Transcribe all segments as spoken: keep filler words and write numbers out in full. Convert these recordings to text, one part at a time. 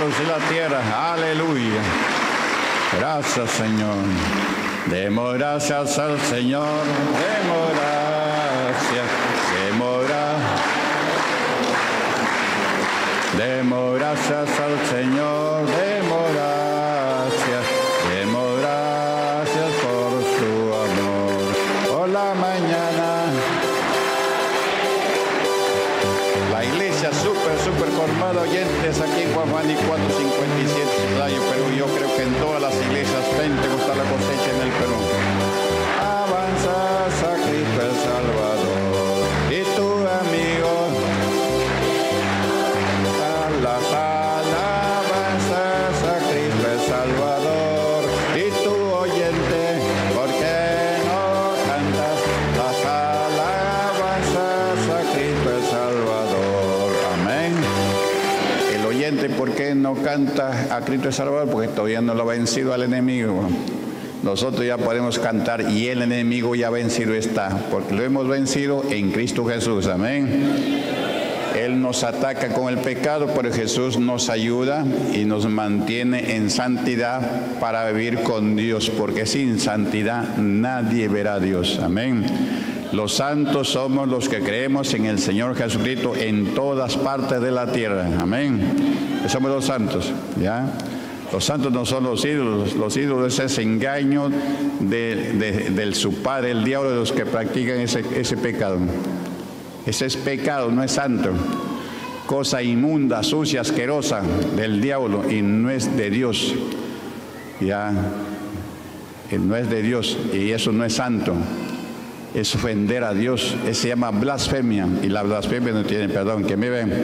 cielos y la tierra. Aleluya. Gracias, Señor. Demos gracias al Señor. Demos gracias. Demos gracias. Demos gracias al Señor. Demos gracias. Demos gracias por su amor. Por la mañana. La iglesia súper, súper formada, oyentes aquí en Guajuani cuatrocientos cincuenta y siete, Chiclayo, Perú. Yo creo que en todas las iglesias pentecostal la cosecha en el Perú. Avanza a Cristo el Salvador y tu amigo. A las alabanzas a Cristo el Salvador y tu oyente, ¿por qué no cantas las alabanzas a Cristo el Salvador? Amén. El oyente, ¿por qué no canta a Cristo el Salvador? Porque todavía no lo ha vencido al enemigo. Nosotros ya podemos cantar y el enemigo ya vencido está, porque lo hemos vencido en Cristo Jesús. Amén. Él nos ataca con el pecado, pero Jesús nos ayuda y nos mantiene en santidad para vivir con Dios, porque sin santidad nadie verá a Dios. Amén. Los santos somos los que creemos en el Señor Jesucristo en todas partes de la tierra. Amén. Somos los santos, ¿ya? Los santos no son los ídolos. Los ídolos es ese engaño de, de, del su padre, el diablo, de los que practican ese, ese pecado. Ese es pecado, no es santo. Cosa inmunda, sucia, asquerosa del diablo y no es de Dios. Ya, no es de Dios y eso no es santo. Es ofender a Dios. Eso se llama blasfemia y la blasfemia no tiene perdón. ¿Quién me ven?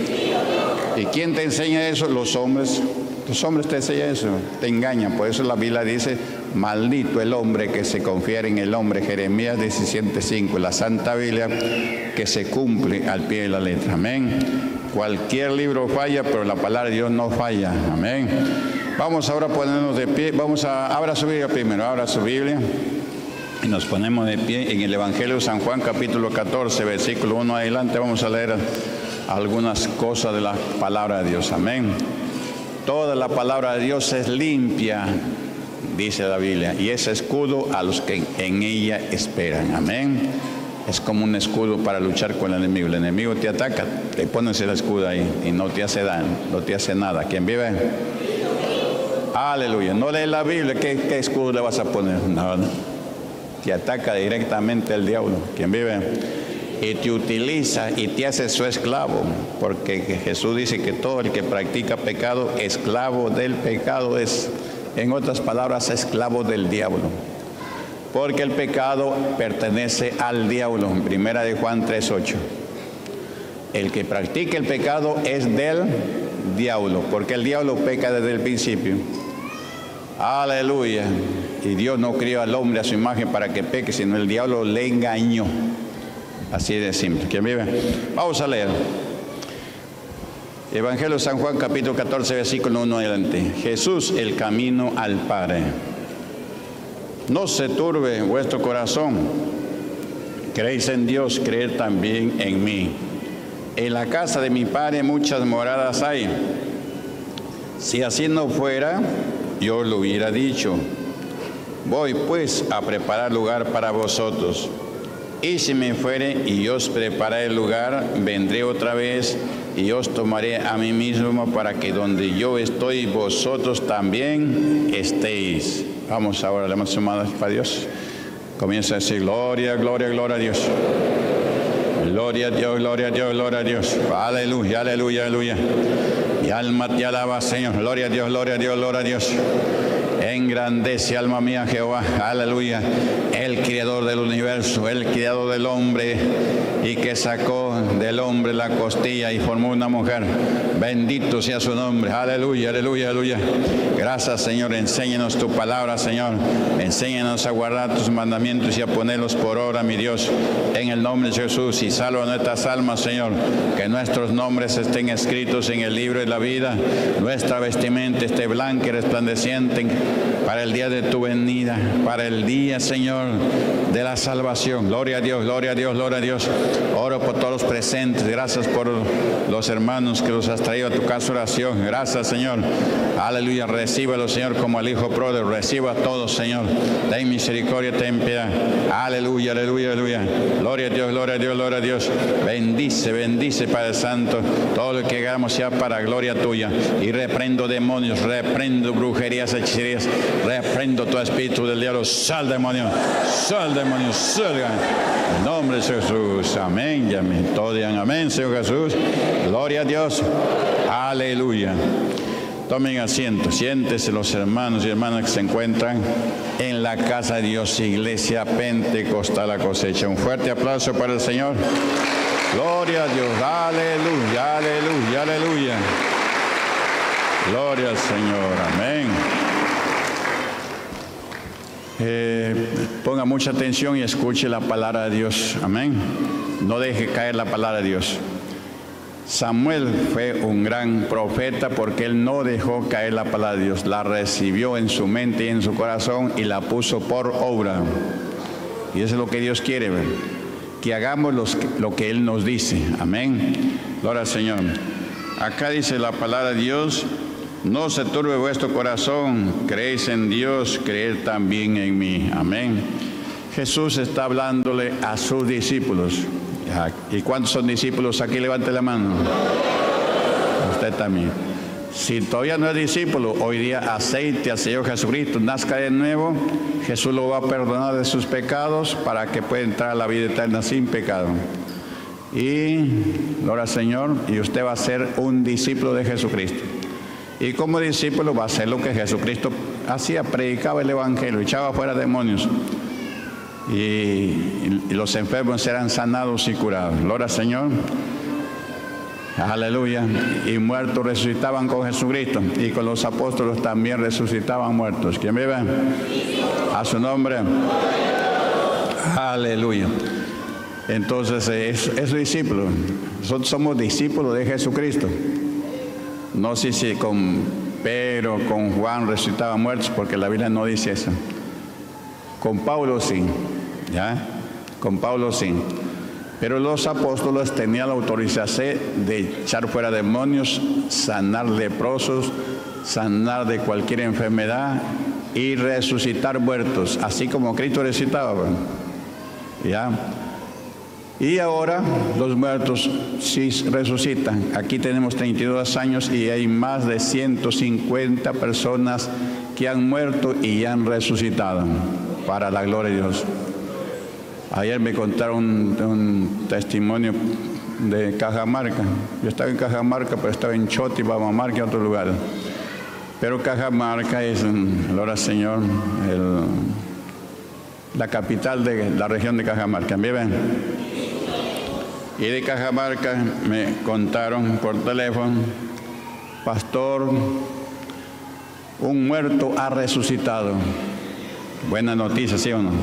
¿Y quién te enseña eso? Los hombres. Los hombres te enseñan eso, te engañan. Por eso la Biblia dice, maldito el hombre que se confiere en el hombre. Jeremías diecisiete cinco, la Santa Biblia que se cumple al pie de la letra. Amén. Cualquier libro falla, pero la palabra de Dios no falla. Amén. Vamos ahora a ponernos de pie. Vamos a, abra su Biblia primero, abra su Biblia. Y nos ponemos de pie en el Evangelio de San Juan, capítulo catorce, versículo uno adelante. Vamos a leer algunas cosas de la palabra de Dios. Amén. Toda la palabra de Dios es limpia, dice la Biblia, y es escudo a los que en ella esperan. Amén. Es como un escudo para luchar con el enemigo. El enemigo te ataca, te pones el escudo ahí y no te hace daño, no te hace nada. ¿Quién vive? Aleluya. No lees la Biblia, ¿qué, qué escudo le vas a poner? No, no. Te ataca directamente el diablo. ¿Quién vive? Y te utiliza y te hace su esclavo, porque Jesús dice que todo el que practica pecado, esclavo del pecado es, en otras palabras, esclavo del diablo, porque el pecado pertenece al diablo. En primera de Juan tres ocho, el que practica el pecado es del diablo, porque el diablo peca desde el principio. Aleluya. Y Dios no crió al hombre a su imagen para que peque, sino el diablo le engañó. Así de simple. ¿Quién vive? Vamos a leer. Evangelio de San Juan, capítulo catorce, versículo uno adelante. Jesús, el camino al Padre. No se turbe vuestro corazón. Creéis en Dios, creed también en mí. En la casa de mi Padre muchas moradas hay. Si así no fuera, yo lo hubiera dicho. Voy pues a preparar lugar para vosotros. Y si me fuere y os prepararé el lugar, vendré otra vez y os tomaré a mí mismo, para que donde yo estoy, vosotros también estéis. Vamos ahora, le damos manos para Dios. Comienza a decir, gloria, gloria, gloria a Dios. Gloria a Dios, gloria a Dios, gloria a Dios. Aleluya, aleluya, aleluya. Mi alma te alaba, Señor. Gloria a Dios, gloria a Dios, gloria a Dios. Engrandece, alma mía, Jehová. Aleluya. El creador del universo, el creador del hombre, y que sacó del hombre la costilla y formó una mujer. Bendito sea su nombre. Aleluya, aleluya, aleluya. Gracias, Señor. Enséñanos tu palabra, Señor. Enséñanos a guardar tus mandamientos y a ponerlos por obra, mi Dios. En el nombre de Jesús. Y salva nuestras almas, Señor. Que nuestros nombres estén escritos en el libro de la vida. Nuestra vestimenta esté blanca y resplandeciente para el día de tu venida, para el día, Señor, de la salvación. Gloria a Dios, gloria a Dios, gloria a Dios. Oro por todos los presentes. Gracias por los hermanos que los has traído a tu casa de oración. Gracias, Señor. Aleluya. Recíbelo, Señor, como al Hijo pródigo. Reciba a todos, Señor. Ten misericordia, ten piedad. Aleluya, aleluya, aleluya. Gloria a Dios, gloria a Dios, gloria a Dios. Bendice, bendice, Padre Santo. Todo lo que hagamos sea para gloria tuya. Y reprendo demonios, reprendo brujerías, hechicerías. Reprendo tu espíritu del diablo. Sal, demonio. Sal, demonio. Salga. En nombre de Jesús. Amén. Y amén. Todos digan amén, Señor Jesús. Gloria a Dios. Aleluya. Tomen asiento. Siéntese los hermanos y hermanas que se encuentran en la casa de Dios, Iglesia Pentecostal La Cosecha. Un fuerte aplauso para el Señor. Gloria a Dios. Aleluya, aleluya, aleluya. Gloria al Señor. Amén. Eh, ponga mucha atención y escuche la palabra de Dios. Amén. No deje caer la palabra de Dios. Samuel fue un gran profeta porque él no dejó caer la palabra de Dios. La recibió en su mente y en su corazón y la puso por obra. Y eso es lo que Dios quiere, ¿ver? Que hagamos los, lo que Él nos dice. Amén. Gloria al Señor. Acá dice la palabra de Dios: no se turbe vuestro corazón, creéis en Dios, creed también en mí. Amén. Jesús está hablándole a sus discípulos. ¿Y cuántos son discípulos? Aquí levante la mano. Usted también. Si todavía no es discípulo, hoy día aceite al Señor Jesucristo, nazca de nuevo. Jesús lo va a perdonar de sus pecados para que pueda entrar a la vida eterna sin pecado. Y, gloria al Señor, y usted va a ser un discípulo de Jesucristo. Y como discípulo va a hacer lo que Jesucristo hacía, predicaba el Evangelio, echaba fuera demonios. Y, y los enfermos serán sanados y curados. Gloria al Señor. Aleluya. Y muertos resucitaban con Jesucristo. Y con los apóstoles también resucitaban muertos. ¿Quién vive? A su nombre. Aleluya. Entonces, es, es discípulo. Nosotros somos discípulos de Jesucristo. No sé si con Pedro, con Juan resucitaban muertos, porque la Biblia no dice eso. Con Pablo sí, ¿ya? Con Pablo sí. Pero los apóstoles tenían la autorización de echar fuera demonios, sanar leprosos, sanar de cualquier enfermedad y resucitar muertos, así como Cristo resucitaba, ¿ya? Y ahora los muertos sí resucitan. Aquí tenemos treinta y dos años y hay más de ciento cincuenta personas que han muerto y han resucitado para la gloria de Dios. Ayer me contaron un, un testimonio de Cajamarca. Yo estaba en Cajamarca, pero estaba en Choti, Bamamarca y otro lugar. Pero Cajamarca es, gloria al Señor, el, la capital de la región de Cajamarca. ¿Viven? Y de Cajamarca me contaron por teléfono: pastor, un muerto ha resucitado. Buena noticia, ¿sí o no?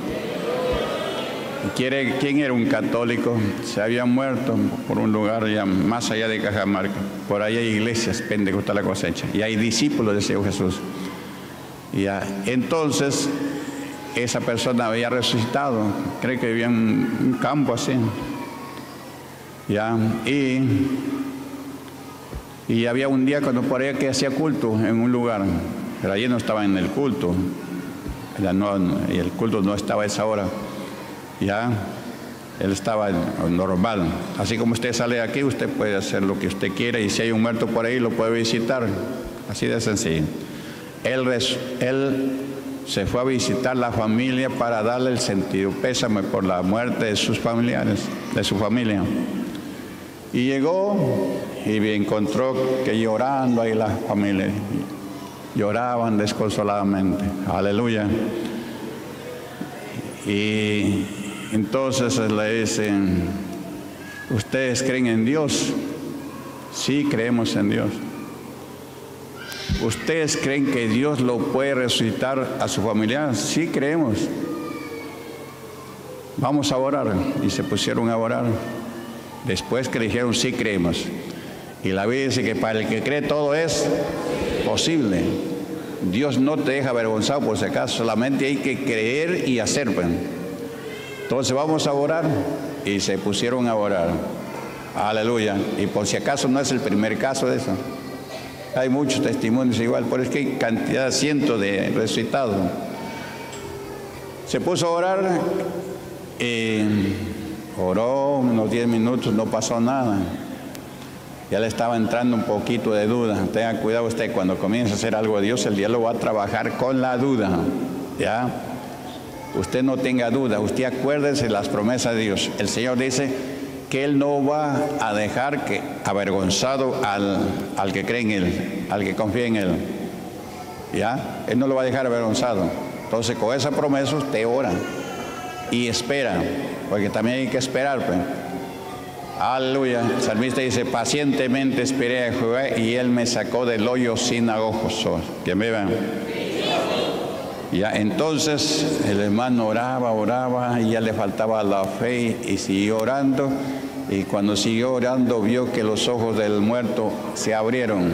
¿Quiere, ¿Quién era un católico? Se había muerto por un lugar ya más allá de Cajamarca. Por ahí hay iglesias Pentecostal La Cosecha y hay discípulos del Señor Jesús. Ya. Entonces, esa persona había resucitado. Creo que vivía en un campo así. Ya. Y, y había un día cuando por ahí que hacía culto en un lugar. Pero allí no estaba en el culto. Ya no, y el culto no estaba a esa hora. Ya, él estaba normal. Así como usted sale de aquí, usted puede hacer lo que usted quiera, y si hay un muerto por ahí, lo puede visitar. Así de sencillo. Él, él se fue a visitar la familia para darle el sentido pésame por la muerte de sus familiares, de su familia. Y llegó y encontró que llorando ahí la familia. Lloraban desconsoladamente. Aleluya. Y entonces le dicen: ¿ustedes creen en Dios? Sí, creemos en Dios. ¿Ustedes creen que Dios lo puede resucitar a su familiar? Sí, creemos. Vamos a orar. Y se pusieron a orar. Después que dijeron: sí, creemos. Y la Biblia dice que para el que cree todo es posible. Dios no te deja avergonzado por si acaso, solamente hay que creer y hacer. Pues. Entonces vamos a orar, y se pusieron a orar. Aleluya. Y por si acaso no es el primer caso de eso. Hay muchos testimonios igual, por eso que hay cantidad, cientos de resucitados. Se puso a orar, y oró unos diez minutos, no pasó nada. Ya le estaba entrando un poquito de duda. Tenga cuidado usted, cuando comience a hacer algo de Dios, el diablo va a trabajar con la duda. ¿Ya? Usted no tenga duda, usted acuérdese de las promesas de Dios. El Señor dice que Él no va a dejar que avergonzado al, al que cree en Él, al que confía en Él. ¿Ya? Él no lo va a dejar avergonzado. Entonces, con esa promesa usted ora y espera, porque también hay que esperar, pues. Aleluya. El salmista dice, pacientemente esperé a Jehová y Él me sacó del hoyo sin ojos. ¿Quién me ve? Ya, entonces el hermano oraba, oraba, y ya le faltaba la fe y siguió orando. Y cuando siguió orando vio que los ojos del muerto se abrieron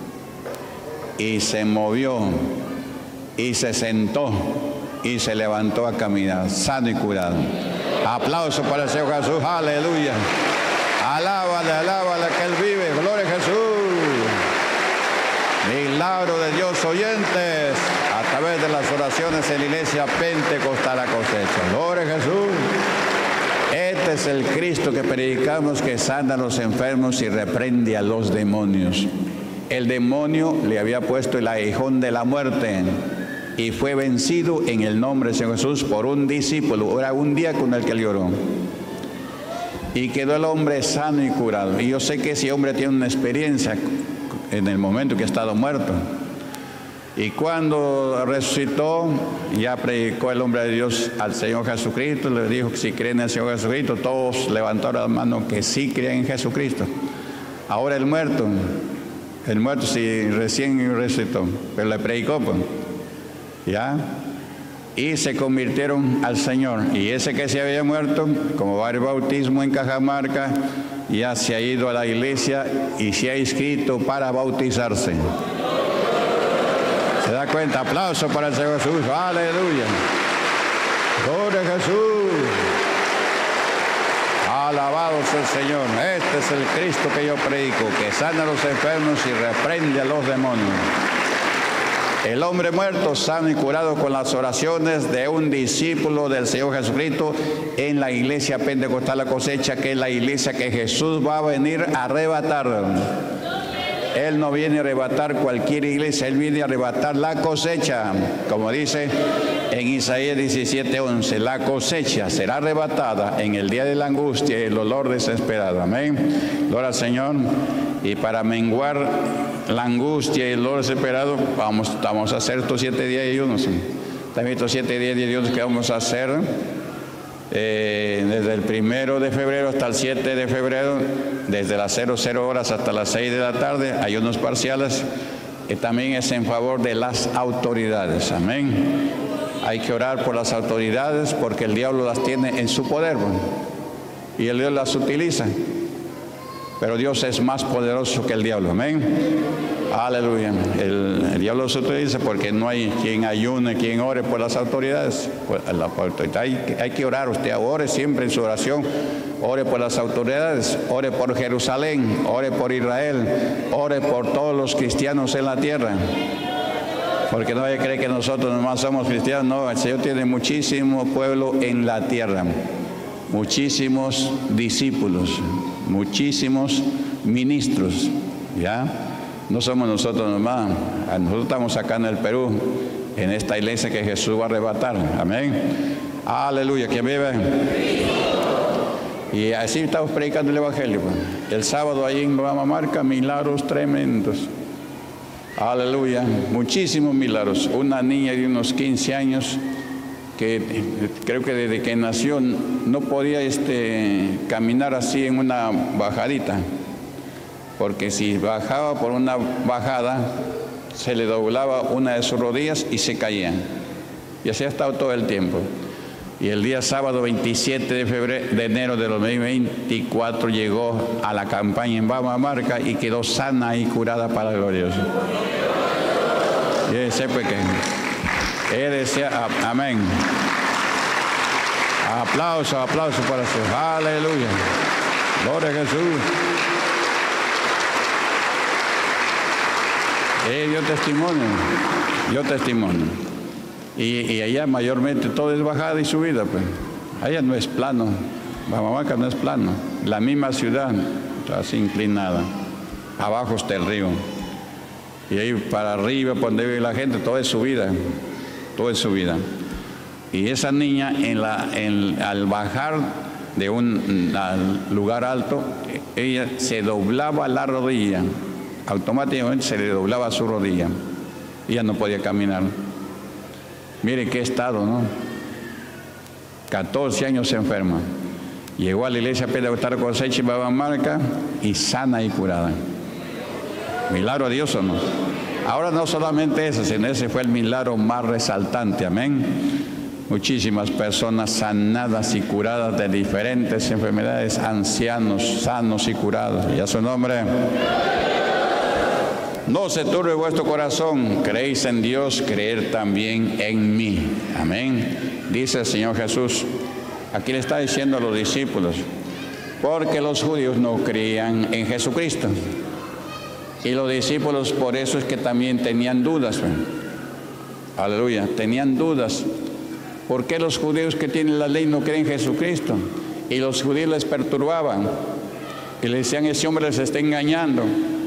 y se movió y se sentó y se levantó a caminar, sano y curado. Aplauso para el Señor Jesús, aleluya. Alábale, alábale que Él vive, gloria a Jesús. Milagro de Dios oyentes a través de las oraciones en la iglesia Pentecostal La Cosecha. Gloria a Jesús. Este es el Cristo que predicamos, que sana a los enfermos y reprende a los demonios. El demonio le había puesto el aguijón de la muerte y fue vencido en el nombre del Señor Jesús por un discípulo. Era un día con el que él lloró. Y quedó el hombre sano y curado. Y yo sé que ese hombre tiene una experiencia en el momento que ha estado muerto. Y cuando resucitó, ya predicó el hombre de Dios al Señor Jesucristo. Le dijo que si creen en el Señor Jesucristo, todos levantaron la mano que sí creen en Jesucristo. Ahora el muerto, el muerto sí recién resucitó, pero le predicó, pues. ¿Ya? Y se convirtieron al Señor. Y ese que se había muerto, como va el bautismo en Cajamarca, ya se ha ido a la iglesia y se ha inscrito para bautizarse. ¿Se da cuenta? Aplauso para el Señor Jesús. Aleluya. Gloria a Jesús. Alabado sea el Señor. Este es el Cristo que yo predico, que sana a los enfermos y reprende a los demonios. El hombre muerto, sano y curado con las oraciones de un discípulo del Señor Jesucristo en la iglesia Pentecostal La Cosecha, que es la iglesia que Jesús va a venir a arrebatar. Él no viene a arrebatar cualquier iglesia, Él viene a arrebatar la cosecha, como dice en Isaías diecisiete once, la cosecha será arrebatada en el día de la angustia y el dolor desesperado. Amén. Gloria al Señor. Y para menguar la angustia y el dolor desesperado, vamos, vamos a hacer estos siete días de ayunos. También estos siete días de ayunos que vamos a hacer eh, desde el primero de febrero hasta el siete de febrero, desde las cero cero horas hasta las seis de la tarde, ayunos parciales, que también es en favor de las autoridades. Amén. Hay que orar por las autoridades porque el diablo las tiene en su poder, bueno, y el diablo las utiliza. Pero Dios es más poderoso que el diablo. Amén. Aleluya. El, el diablo se utiliza porque no hay quien ayune, quien ore por las autoridades. Por la autoridad. Hay, hay que orar. Usted ore siempre en su oración. Ore por las autoridades. Ore por Jerusalén. Ore por Israel. Ore por todos los cristianos en la tierra. Porque no hay que creer que nosotros nomás somos cristianos. No, el Señor tiene muchísimo pueblo en la tierra. Muchísimos discípulos. Muchísimos ministros, ¿ya? No somos nosotros nomás, nosotros estamos acá en el Perú, en esta iglesia que Jesús va a arrebatar, amén. Aleluya, ¿quién vive? Y así estamos predicando el Evangelio. El sábado ahí en Cajamarca, milagros tremendos. Aleluya, muchísimos milagros. Una niña de unos quince años, que creo que desde que nació no podía este, caminar así en una bajadita, porque si bajaba por una bajada se le doblaba una de sus rodillas y se caía, y así ha estado todo el tiempo. Y el día sábado veintisiete de, febrero, de enero de dos mil veinticuatro llegó a la campaña en Cajamarca y quedó sana y curada para el glorioso. Y sepa que Él desea, amén. Aplauso, aplauso para su, aleluya. Gloria a Jesús. Eh, yo testimonio, yo testimonio. Y, y allá mayormente todo es bajada y subida, pues. Allá no es plano, Bamamaca no es plano. La misma ciudad, así inclinada. Abajo está el río. Y ahí para arriba, por donde vive la gente, todo es subida, todo es subida. Y esa niña, en la, en, al bajar de un al lugar alto, ella se doblaba la rodilla, automáticamente se le doblaba su rodilla. Ella no podía caminar. Mire qué estado, ¿no? catorce años enferma. Llegó a la iglesia Pentecostal Cosecha y Bamamaca y sana y curada. Milagro de Dios, ¿o no? Ahora no solamente eso, sino ese fue el milagro más resaltante, amén. Muchísimas personas sanadas y curadas de diferentes enfermedades, ancianos sanos y curados. Y a su nombre. No se turbe vuestro corazón, creéis en Dios, creer también en mí. Amén. Dice el Señor Jesús. Aquí le está diciendo a los discípulos, porque los judíos no creían en Jesucristo. Y los discípulos por eso es que también tenían dudas. Aleluya, tenían dudas. ¿Por qué los judíos que tienen la ley no creen en Jesucristo? Y los judíos les perturbaban. Y le decían, ese hombre les está engañando.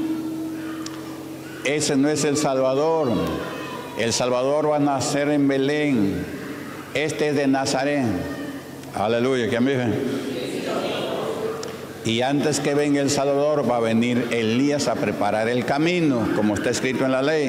Ese no es el Salvador. El Salvador va a nacer en Belén. Este es de Nazaret. Aleluya, que amén. Y antes que venga el Salvador va a venir Elías a preparar el camino, como está escrito en la ley.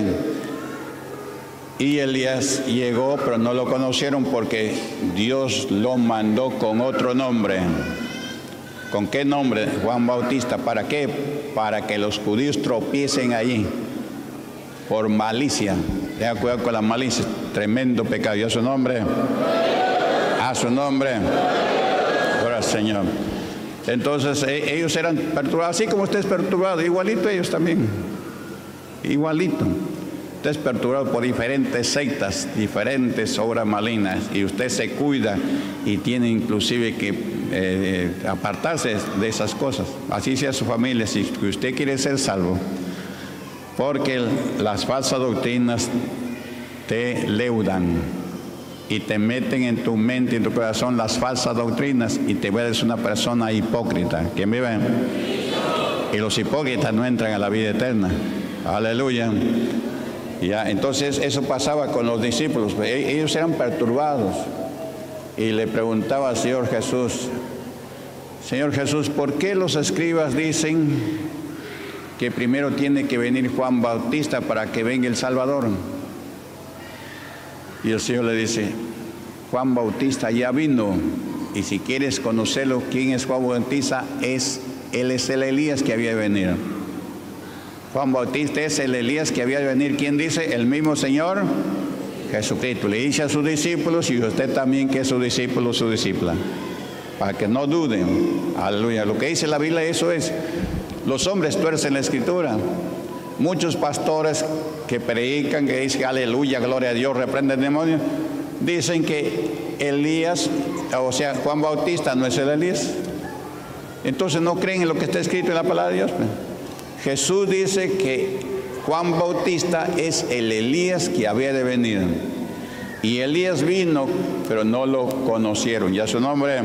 Y Elías llegó, pero no lo conocieron porque Dios lo mandó con otro nombre. ¿Con qué nombre? Juan Bautista. ¿Para qué? Para que los judíos tropiecen allí por malicia. Tengan cuidado con la malicia, tremendo pecado. ¿Y a su nombre? A su nombre. Ahora, Señor. Entonces ellos eran perturbados, así como usted es perturbado, igualito ellos también, igualito. Usted es perturbado por diferentes sectas, diferentes obras malignas, y usted se cuida y tiene inclusive que eh, apartarse de esas cosas. Así sea su familia, si usted quiere ser salvo, porque las falsas doctrinas te leudan y te meten en tu mente y en tu corazón las falsas doctrinas y te vuelves una persona hipócrita. ¿Quién vive? Y los hipócritas no entran a la vida eterna. Aleluya. Ya, entonces eso pasaba con los discípulos. Ellos eran perturbados y le preguntaba al Señor Jesús, Señor Jesús, ¿por qué los escribas dicen que primero tiene que venir Juan Bautista para que venga el Salvador? Y el Señor le dice, Juan Bautista ya vino, y si quieres conocerlo, ¿quién es Juan Bautista? Es, él es el Elías que había de venir. Juan Bautista es el Elías que había de venir. ¿Quién dice? El mismo Señor Jesucristo. Le dice a sus discípulos, y usted también que es su discípulo, su discípula, para que no duden. Aleluya. Lo que dice la Biblia, eso es. Los hombres tuercen la Escritura. Muchos pastores que predican, que dicen aleluya, gloria a Dios, reprenden demonios, dicen que Elías, o sea, Juan Bautista no es el Elías. Entonces no creen en lo que está escrito en la palabra de Dios. Jesús dice que Juan Bautista es el Elías que había de venir. Y Elías vino, pero no lo conocieron. Ya su nombre.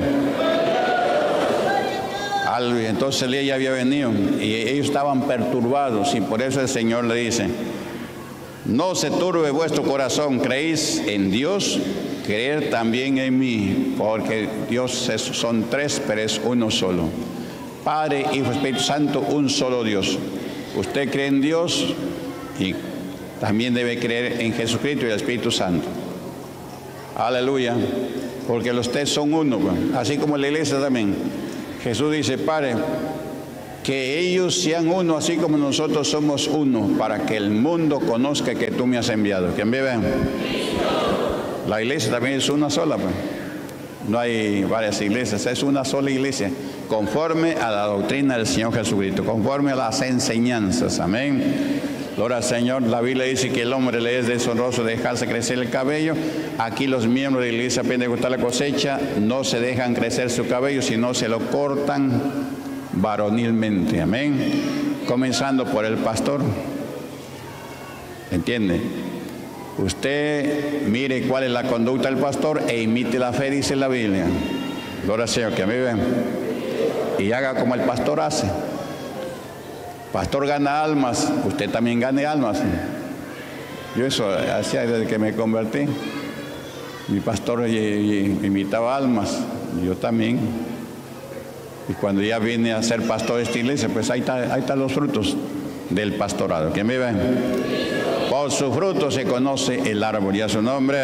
Entonces Elías ya había venido y ellos estaban perturbados, y por eso el Señor le dice, no se turbe vuestro corazón, creéis en Dios, creer también en mí, porque Dios es, son tres, pero es uno solo. Padre, Hijo, Espíritu Santo, un solo Dios. Usted cree en Dios y también debe creer en Jesucristo y el Espíritu Santo. Aleluya, porque los tres son uno, así como la iglesia también. Jesús dice, Padre, que ellos sean uno, así como nosotros somos uno, para que el mundo conozca que tú me has enviado. ¿Quién vive? La iglesia también es una sola, pues. No hay varias iglesias, es una sola iglesia, conforme a la doctrina del Señor Jesucristo, conforme a las enseñanzas. Amén. Gloria al Señor. La Biblia dice que el hombre le es deshonroso dejarse crecer el cabello. Aquí los miembros de la iglesia pentecostal La Cosecha no se dejan crecer su cabello, sino se lo cortan varonilmente. Amén. Comenzando por el pastor. ¿Entiende? Usted mire cuál es la conducta del pastor e imite la fe, dice la Biblia. Gloria al Señor, que a mí ven. Y haga como el pastor hace. Pastor gana almas, usted también gane almas. Yo eso hacía desde que me convertí. Mi pastor imitaba almas, yo también. Y cuando ya vine a ser pastor de esta iglesia, pues ahí está, ahí están los frutos del pastorado. ¿Quién me ve? Por su fruto se conoce el árbol y a su nombre.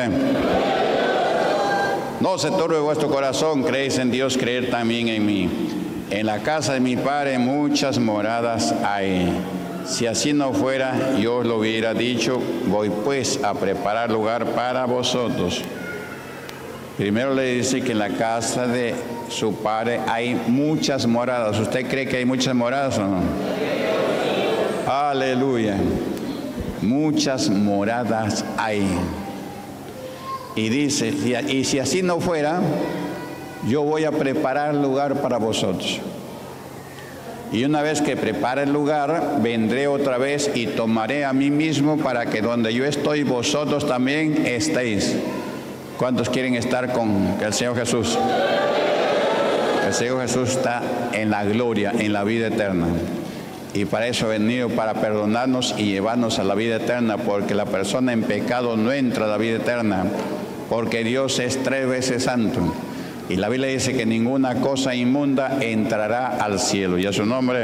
No se turbe vuestro corazón, creéis en Dios, creer también en mí. En la casa de mi Padre muchas moradas hay. Si así no fuera, yo os lo hubiera dicho. Voy pues a preparar lugar para vosotros. Primero le dice que en la casa de su Padre hay muchas moradas. ¿Usted cree que hay muchas moradas o no? Aleluya. Muchas moradas hay. Y dice, y si así no fuera, yo voy a preparar lugar para vosotros. Y una vez que prepare el lugar, vendré otra vez y tomaré a mí mismo para que donde yo estoy, vosotros también estéis. ¿Cuántos quieren estar con el Señor Jesús? El Señor Jesús está en la gloria, en la vida eterna. Y para eso he venido, para perdonarnos y llevarnos a la vida eterna, porque la persona en pecado no entra a la vida eterna, porque Dios es tres veces santo. Y la Biblia dice que ninguna cosa inmunda entrará al cielo. Y a su nombre.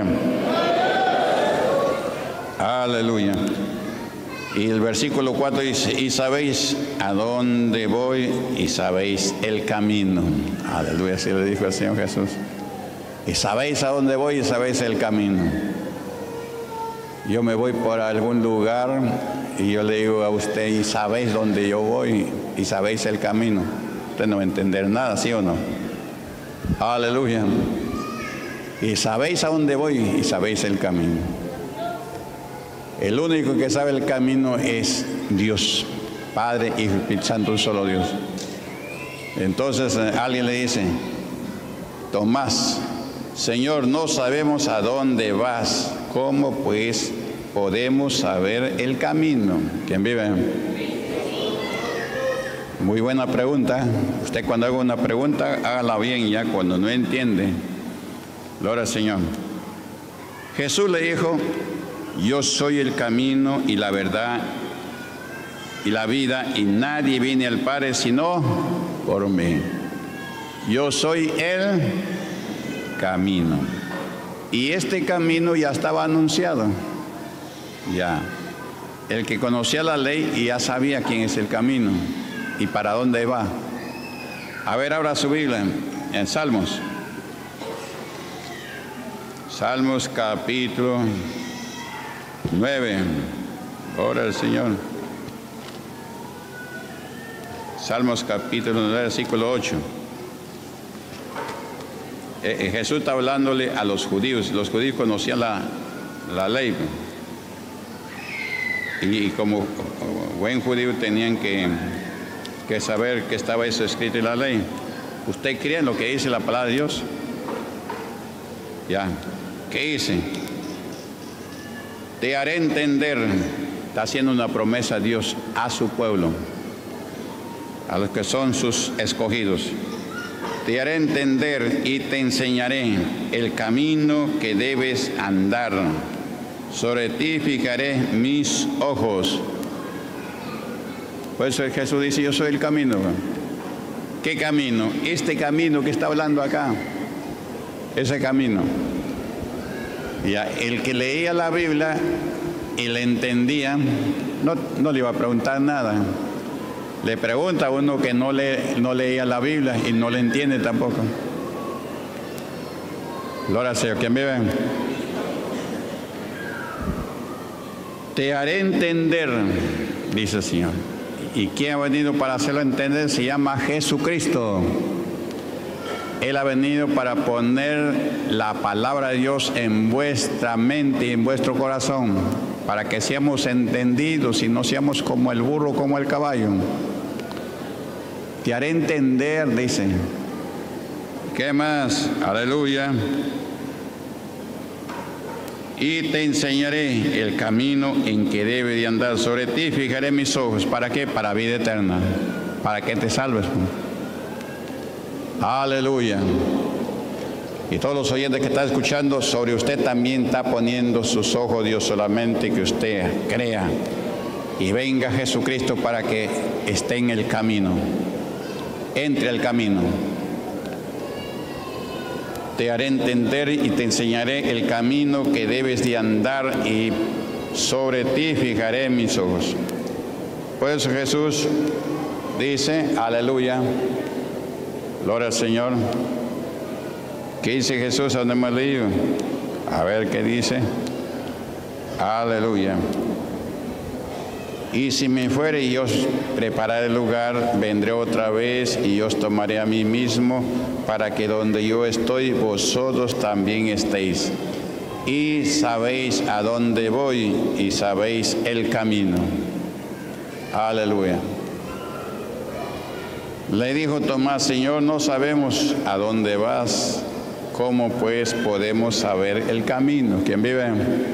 Aleluya. Y el versículo cuatro dice, y sabéis a dónde voy y sabéis el camino. Aleluya, así le dijo el Señor Jesús. Y sabéis a dónde voy y sabéis el camino. Yo me voy por algún lugar y yo le digo a usted, y sabéis dónde yo voy y sabéis el camino. Usted no va a entender nada, ¿sí o no? Aleluya. Y sabéis a dónde voy y sabéis el camino. El único que sabe el camino es Dios, Padre y Espíritu Santo, un solo Dios. Entonces alguien le dice, Tomás, Señor, no sabemos a dónde vas. ¿Cómo pues podemos saber el camino? ¿Quién vive? Muy buena pregunta. Usted cuando haga una pregunta, hágala bien ya cuando no entiende. Gloria al Señor. Jesús le dijo, yo soy el camino y la verdad y la vida, y nadie viene al Padre sino por mí. Yo soy el camino. Y este camino ya estaba anunciado. Ya. El que conocía la ley ya sabía quién es el camino y para dónde va. A ver, ahora su Biblia en Salmos. Salmos capítulo nueve. Gloria al Señor. Salmos capítulo nueve, versículo ocho. Eh, Jesús está hablándole a los judíos. Los judíos conocían la, la ley. Y, y como buen judío tenían que, que saber que estaba eso escrito en la ley. ¿Usted cree en lo que dice la palabra de Dios? Ya. ¿Qué dice? Te haré entender. Está haciendo una promesa a Dios a su pueblo, a los que son sus escogidos. Te haré entender y te enseñaré el camino que debes andar. Sobre ti fijaré mis ojos. Por eso Jesús dice, yo soy el camino. ¿Qué camino? Este camino que está hablando acá. Ese camino. Ya, el que leía la Biblia y le entendía, no, no le iba a preguntar nada. Le pregunta a uno que no, le, no leía la Biblia y no le entiende tampoco. Gloria al Señor. ¿Quién vive? Te haré entender, dice el Señor. ¿Y quién ha venido para hacerlo entender? Se llama Jesucristo. Él ha venido para poner la palabra de Dios en vuestra mente y en vuestro corazón. para que seamos entendidos y no seamos como el burro, como el caballo. Te haré entender, dice. ¿Qué más? Aleluya. Y te enseñaré el camino en que debe de andar. Sobre ti fijaré mis ojos. ¿Para qué? Para vida eterna. Para que te salves. Aleluya. Y todos los oyentes que están escuchando, sobre usted también está poniendo sus ojos Dios, solamente que usted crea y venga Jesucristo para que esté en el camino, entre el camino. Te haré entender y te enseñaré el camino que debes de andar, y sobre ti fijaré mis ojos. Por eso Jesús dice, aleluya, gloria al Señor. ¿Qué dice Jesús? ¿A dónde hemos leído? A ver qué dice. Aleluya. Y si me fuere y os prepararé el lugar, vendré otra vez y os tomaré a mí mismo, para que donde yo estoy, vosotros también estéis. Y sabéis a dónde voy y sabéis el camino. Aleluya. Le dijo Tomás, Señor, no sabemos a dónde vas. ¿Cómo pues podemos saber el camino? ¿Quién vive?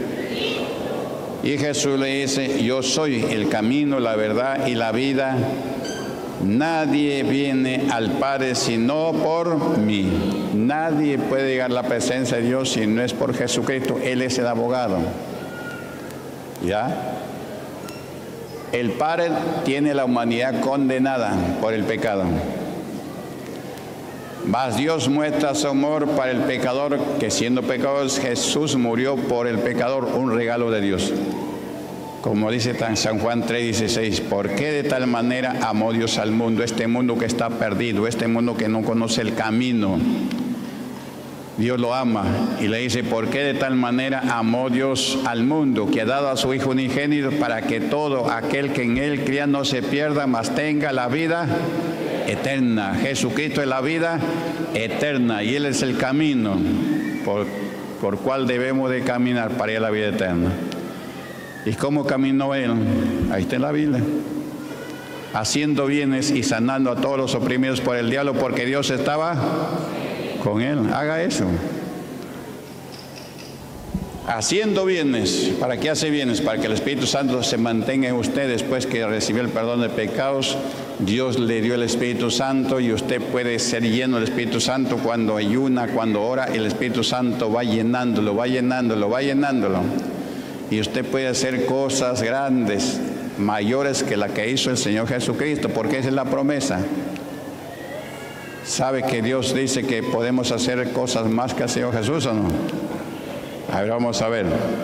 Y Jesús le dice, yo soy el camino, la verdad y la vida. Nadie viene al Padre sino por mí. Nadie puede llegar a la presencia de Dios si no es por Jesucristo. Él es el abogado. ¿Ya? El Padre tiene la humanidad condenada por el pecado. Mas Dios muestra su amor para el pecador, que siendo pecador Jesús murió por el pecador, un regalo de Dios. Como dice San Juan tres dieciséis, ¿por qué de tal manera amó Dios al mundo? Este mundo que está perdido, este mundo que no conoce el camino. Dios lo ama y le dice, ¿por qué de tal manera amó Dios al mundo? Que ha dado a su Hijo unigénito, para que todo aquel que en Él crea no se pierda, mas tenga la vida eterna. Jesucristo es la vida eterna y Él es el camino por, por cual debemos de caminar para ir a la vida eterna. ¿Y cómo caminó Él? Ahí está en la Biblia. Haciendo bienes y sanando a todos los oprimidos por el diablo, porque Dios estaba con Él. Haga eso. Haciendo bienes. ¿Para qué hace bienes? Para que el Espíritu Santo se mantenga en usted. Después que recibió el perdón de pecados, Dios le dio el Espíritu Santo, y usted puede ser lleno del Espíritu Santo cuando ayuna, cuando ora. El Espíritu Santo va llenándolo, va llenándolo, va llenándolo. Y usted puede hacer cosas grandes, mayores que la que hizo el Señor Jesucristo, porque esa es la promesa. ¿Sabe que Dios dice que podemos hacer cosas más que el Señor Jesús o no? A ver, vamos a ver.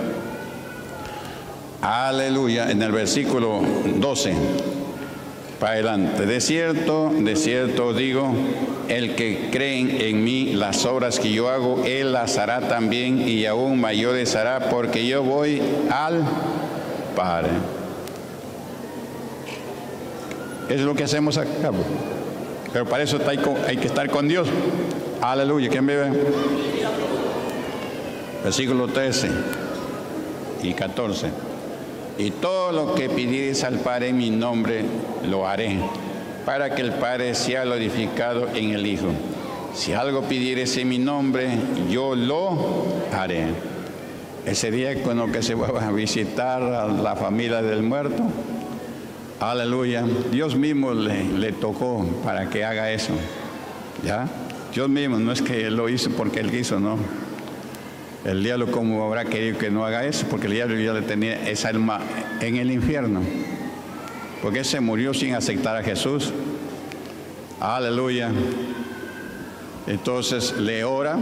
Aleluya, en el versículo doce, para adelante. De cierto, de cierto digo, el que cree en mí, las obras que yo hago, él las hará también, y aún mayores hará, porque yo voy al Padre. Eso es lo que hacemos acá. Pero para eso hay que estar con Dios. Aleluya, ¿quién vive? Versículo trece y catorce. Y todo lo que pidieres al Padre en mi nombre, lo haré, para que el Padre sea glorificado en el Hijo. Si algo pidieres en mi nombre, yo lo haré. Ese día con lo que se va a visitar a la familia del muerto, aleluya, Dios mismo le, le tocó para que haga eso. ¿Ya? Dios mismo, no es que Él lo hizo porque Él quiso, no. El diablo, como habrá querido que no haga eso, porque el diablo ya le tenía esa alma en el infierno, porque Él se murió sin aceptar a Jesús. Aleluya. Entonces le ora,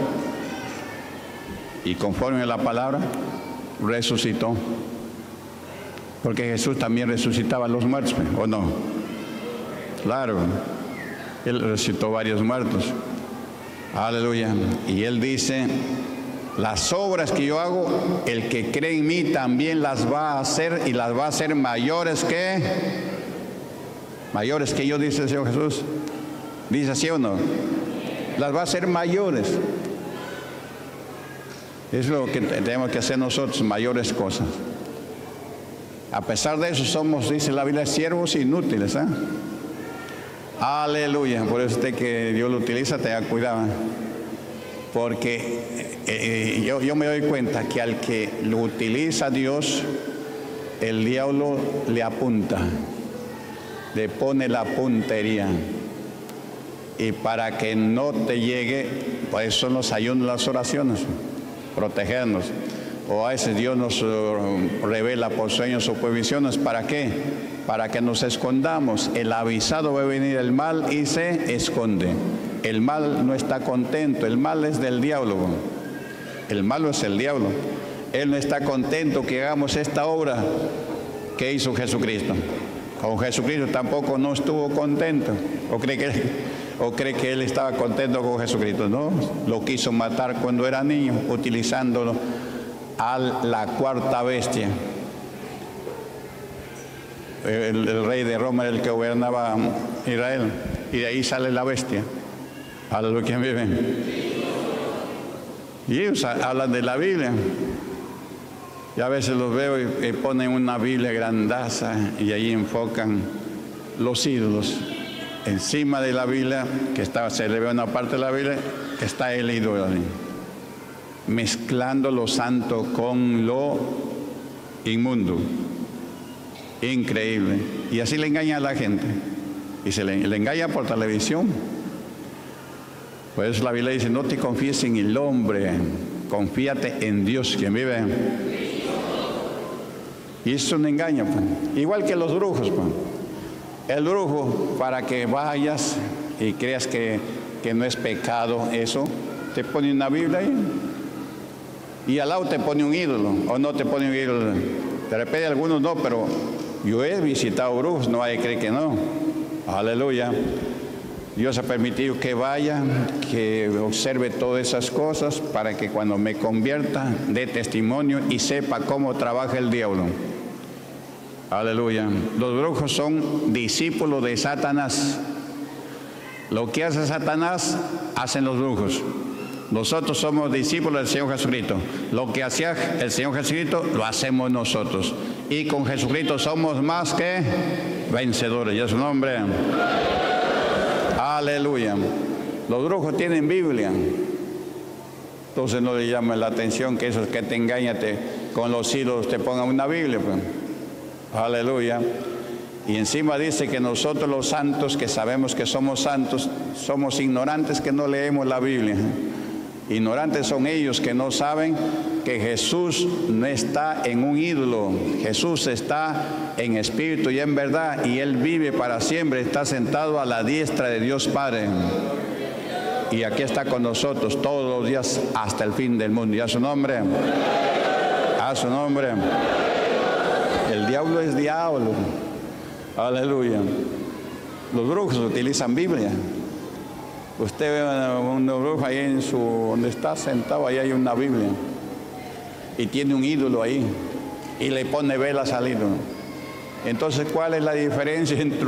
y conforme a la palabra resucitó, porque Jesús también resucitaba a los muertos, ¿o no? Claro, Él resucitó varios muertos. Aleluya. Y Él dice, las obras que yo hago, el que cree en mí también las va a hacer, y las va a hacer mayores que, mayores que yo, dice el Señor Jesús. ¿Dice así o no? Las va a hacer mayores. Es lo que tenemos que hacer nosotros, mayores cosas. A pesar de eso somos, dice la Biblia, siervos inútiles. ¿eh? Aleluya. Por eso usted que Dios lo utiliza, tenga cuidado. Porque eh, yo, yo me doy cuenta que al que lo utiliza Dios, el diablo le apunta, le pone la puntería. Y para que no te llegue, por eso son los ayunos, las oraciones, protegernos. O a veces Dios nos revela por sueños o por visiones. ¿Para qué? Para que nos escondamos. El avisado va a venir el mal y se esconde. El mal no está contento, el mal es del diablo. El malo es el diablo. Él no está contento que hagamos esta obra que hizo Jesucristo. Con Jesucristo tampoco no estuvo contento. ¿O cree que, o cree que él estaba contento con Jesucristo? No, lo quiso matar cuando era niño, utilizándolo a la cuarta bestia. El, el rey de Roma era el que gobernaba Israel, y de ahí sale la bestia. A los que viven. Y ellos hablan de la Biblia. Y a veces los veo y, y ponen una Biblia grandaza y ahí enfocan los ídolos. Encima de la Biblia, que está, se le ve una parte de la Biblia, que está el ídolo ahí. Mezclando lo santo con lo inmundo. Increíble. Y así le engaña a la gente. Y se le, le engaña por televisión. Por eso la Biblia dice, no te confíes en el hombre, confíate en Dios, quien vive. Y eso es un engaño, pues. Igual que los brujos, pues. El brujo, para que vayas y creas que, que no es pecado eso, te pone una Biblia ahí. Y al lado te pone un ídolo, o no te pone un ídolo. De repente algunos no, pero yo he visitado brujos, no hay que creer que no. Aleluya. Dios ha permitido que vaya, que observe todas esas cosas para que cuando me convierta dé testimonio y sepa cómo trabaja el diablo. Aleluya. Los brujos son discípulos de Satanás. Lo que hace Satanás, hacen los brujos. Nosotros somos discípulos del Señor Jesucristo. Lo que hacía el Señor Jesucristo, lo hacemos nosotros. Y con Jesucristo somos más que vencedores. Y es su nombre. Aleluya. Los brujos tienen Biblia. Entonces no le llama la atención que esos que te engañan te, con los ídolos te pongan una Biblia. Pues. Aleluya. Y encima dice que nosotros los santos, que sabemos que somos santos, somos ignorantes que no leemos la Biblia. Ignorantes son ellos que no saben que Jesús no está en un ídolo. Jesús está en espíritu y en verdad, y Él vive para siempre, está sentado a la diestra de Dios Padre. Y aquí está con nosotros todos los días hasta el fin del mundo. Y a su nombre, a su nombre. El diablo es diablo. Aleluya. Los brujos utilizan Biblia. Usted ve un brujo ahí en su, donde está sentado, ahí hay una Biblia. Y tiene un ídolo ahí. Y le pone velas al ídolo. Entonces, ¿cuál es la diferencia entre,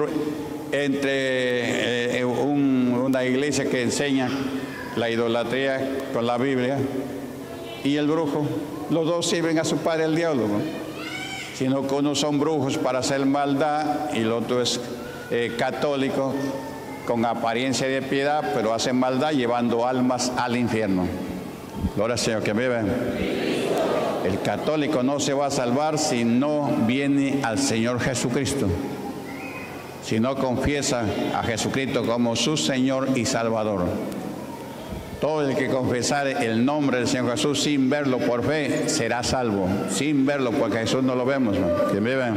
entre eh, un, una iglesia que enseña la idolatría con la Biblia y el brujo? Los dos sirven a su padre el diablo, ¿no? Sino que unos son brujos para hacer maldad y el otro es eh, católico con apariencia de piedad, pero hacen maldad llevando almas al infierno. Gloria al Señor, que vive. El católico no se va a salvar si no viene al Señor Jesucristo, si no confiesa a Jesucristo como su Señor y Salvador. Todo el que confesare el nombre del Señor Jesús sin verlo por fe será salvo, sin verlo, porque Jesús no lo vemos, ¿no? ¿Quién vive?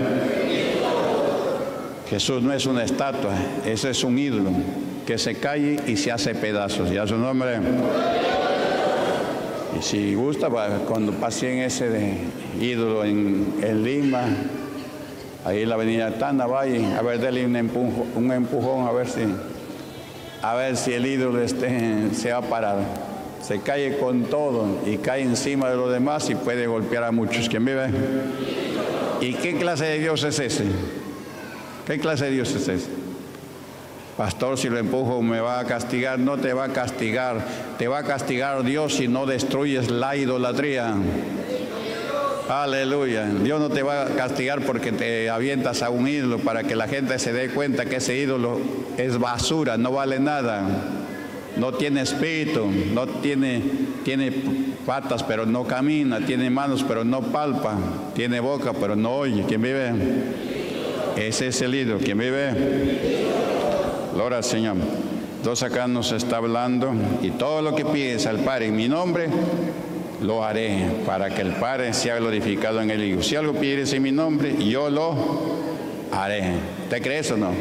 Jesús no es una estatua, ese es un ídolo que se cae y se hace pedazos. Ya su nombre. Y si gusta, cuando pasen ese de ídolo en, en Lima, ahí en la avenida Tana, vaya, a ver, denle un empujón, un empujón a ver si, a ver si el ídolo este, se va a parar. Se cae con todo y cae encima de los demás y puede golpear a muchos. ¿Quién vive? ¿Y qué clase de Dios es ese? ¿Qué clase de Dios es ese? Pastor, si lo empujo me va a castigar. No te va a castigar. Te va a castigar Dios si no destruyes la idolatría. Aleluya. Dios no te va a castigar porque te avientas a un ídolo para que la gente se dé cuenta que ese ídolo es basura, no vale nada. No tiene espíritu, no tiene, tiene patas pero no camina, tiene manos pero no palpa, tiene boca pero no oye. ¿Quién vive? Ese es el ídolo. ¿Quién vive? Gloria al Señor. Entonces acá nos está hablando, y todo lo que pides al Padre en mi nombre, lo haré para que el Padre sea glorificado en el Hijo. Si algo pides en mi nombre, yo lo haré. ¿Usted cree eso o no?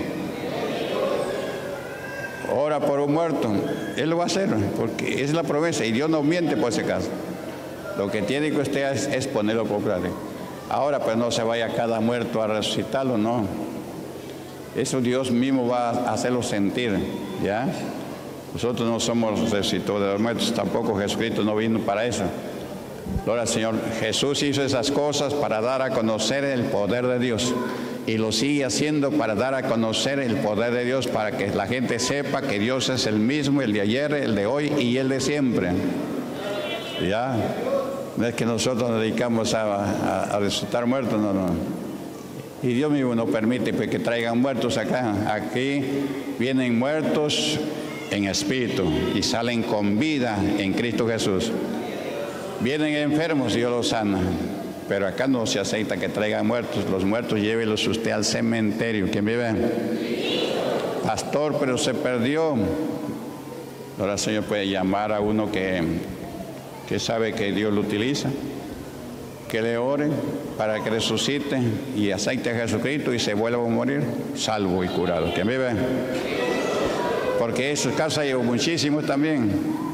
Ora por un muerto, Él lo va a hacer, porque es la promesa, y Dios no miente por ese caso. Lo que tiene que usted es, es ponerlo por práctica. Ahora, pues no se vaya cada muerto a resucitarlo, no. Eso Dios mismo va a hacerlo sentir, ¿ya? Nosotros no somos resucitadores de los muertos, tampoco Jesucristo no vino para eso. Gloria al Señor. Jesús hizo esas cosas para dar a conocer el poder de Dios, y lo sigue haciendo para dar a conocer el poder de Dios, para que la gente sepa que Dios es el mismo, el de ayer, el de hoy y el de siempre. ¿Ya? No es que nosotros nos dedicamos a, a, a resucitar muertos, no, no. Y Dios mismo no permite pues, que traigan muertos acá. Aquí vienen muertos en espíritu y salen con vida en Cristo Jesús. Vienen enfermos y Dios los sana. Pero acá no se acepta que traigan muertos. Los muertos llévelos usted al cementerio. ¿Quién vive? Pastor, pero se perdió. Ahora el Señor puede llamar a uno que, que sabe que Dios lo utiliza, que le ore para que resucite y acepte a Jesucristo y se vuelva a morir salvo y curado. ¿Quién vive? Porque esos casos hay muchísimos también.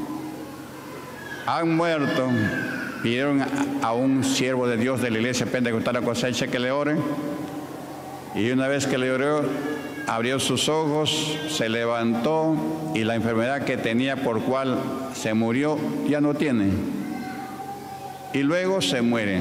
Han muerto, pidieron a, a un siervo de Dios de la iglesia pentecostal a cosecha que le ore, y una vez que le oró, abrió sus ojos, se levantó y la enfermedad que tenía por cual se murió ya no tiene. Y luego se muere.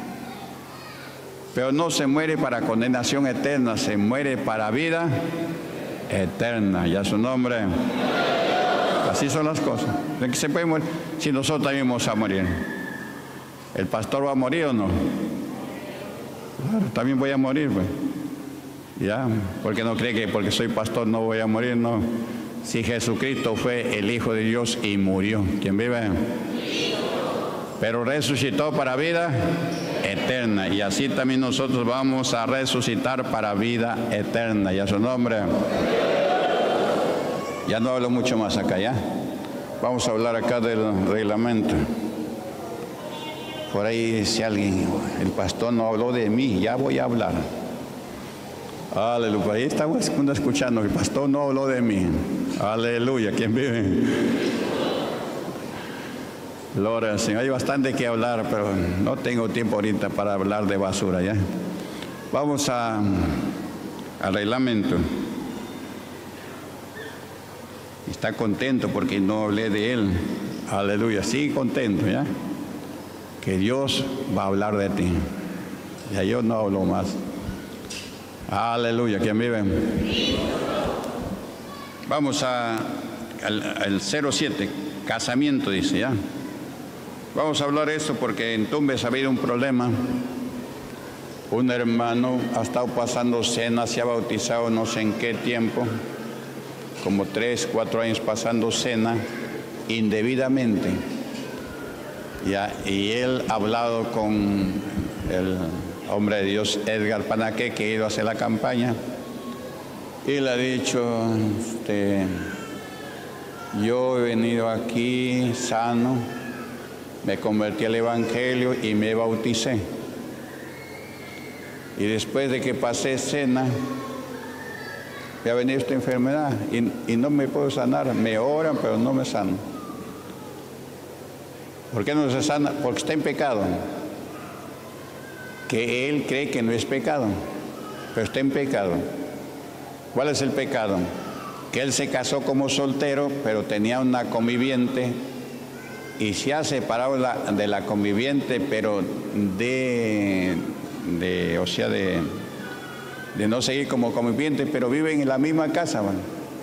Pero no se muere para condenación eterna, se muere para vida eterna. Ya su nombre. Así son las cosas. ¿De qué se puede morir? Si nosotros también vamos a morir. ¿El pastor va a morir o no? Claro, también voy a morir, pues. Ya, porque no cree que porque soy pastor no voy a morir, no. Si Jesucristo fue el Hijo de Dios y murió, ¿quién vive? Pero resucitó para vida eterna, y así también nosotros vamos a resucitar para vida eterna. Ya su nombre. Ya no hablo mucho más acá, ya. Vamos a hablar acá del reglamento. Por ahí si alguien, el pastor no habló de mí, ya voy a hablar. Aleluya. Ahí estamos escuchando, el pastor no habló de mí. Aleluya. ¿Quién vive? Gloria al Señor. Hay bastante que hablar, pero no tengo tiempo ahorita para hablar de basura, ¿ya? Vamos a, al reglamento. Está contento porque no hablé de él. Aleluya. Sí, contento, ¿ya? Que Dios va a hablar de ti. Ya yo no hablo más. Aleluya. ¿Quién vive? Vamos a, al, al cero siete, casamiento, dice, ¿ya? Vamos a hablar de esto porque en Tumbes ha habido un problema. Un hermano ha estado pasando cena, se ha bautizado no sé en qué tiempo, como tres, cuatro años pasando cena indebidamente. Ya, y él ha hablado con el hombre de Dios, Edgar Panaque, que ha ido a hacer la campaña, y le ha dicho, este, yo he venido aquí sano, me convertí al Evangelio y me bauticé. Y después de que pasé cena, me ha venido esta enfermedad y, y no me puedo sanar. Me oran, pero no me sanan. ¿Por qué no se sana? Porque está en pecado. Que él cree que no es pecado, pero está en pecado. ¿Cuál es el pecado? Que él se casó como soltero, pero tenía una conviviente y se ha separado la, de la conviviente, pero de, de o sea, de, de no seguir como conviviente, pero viven en la misma casa, ¿vale?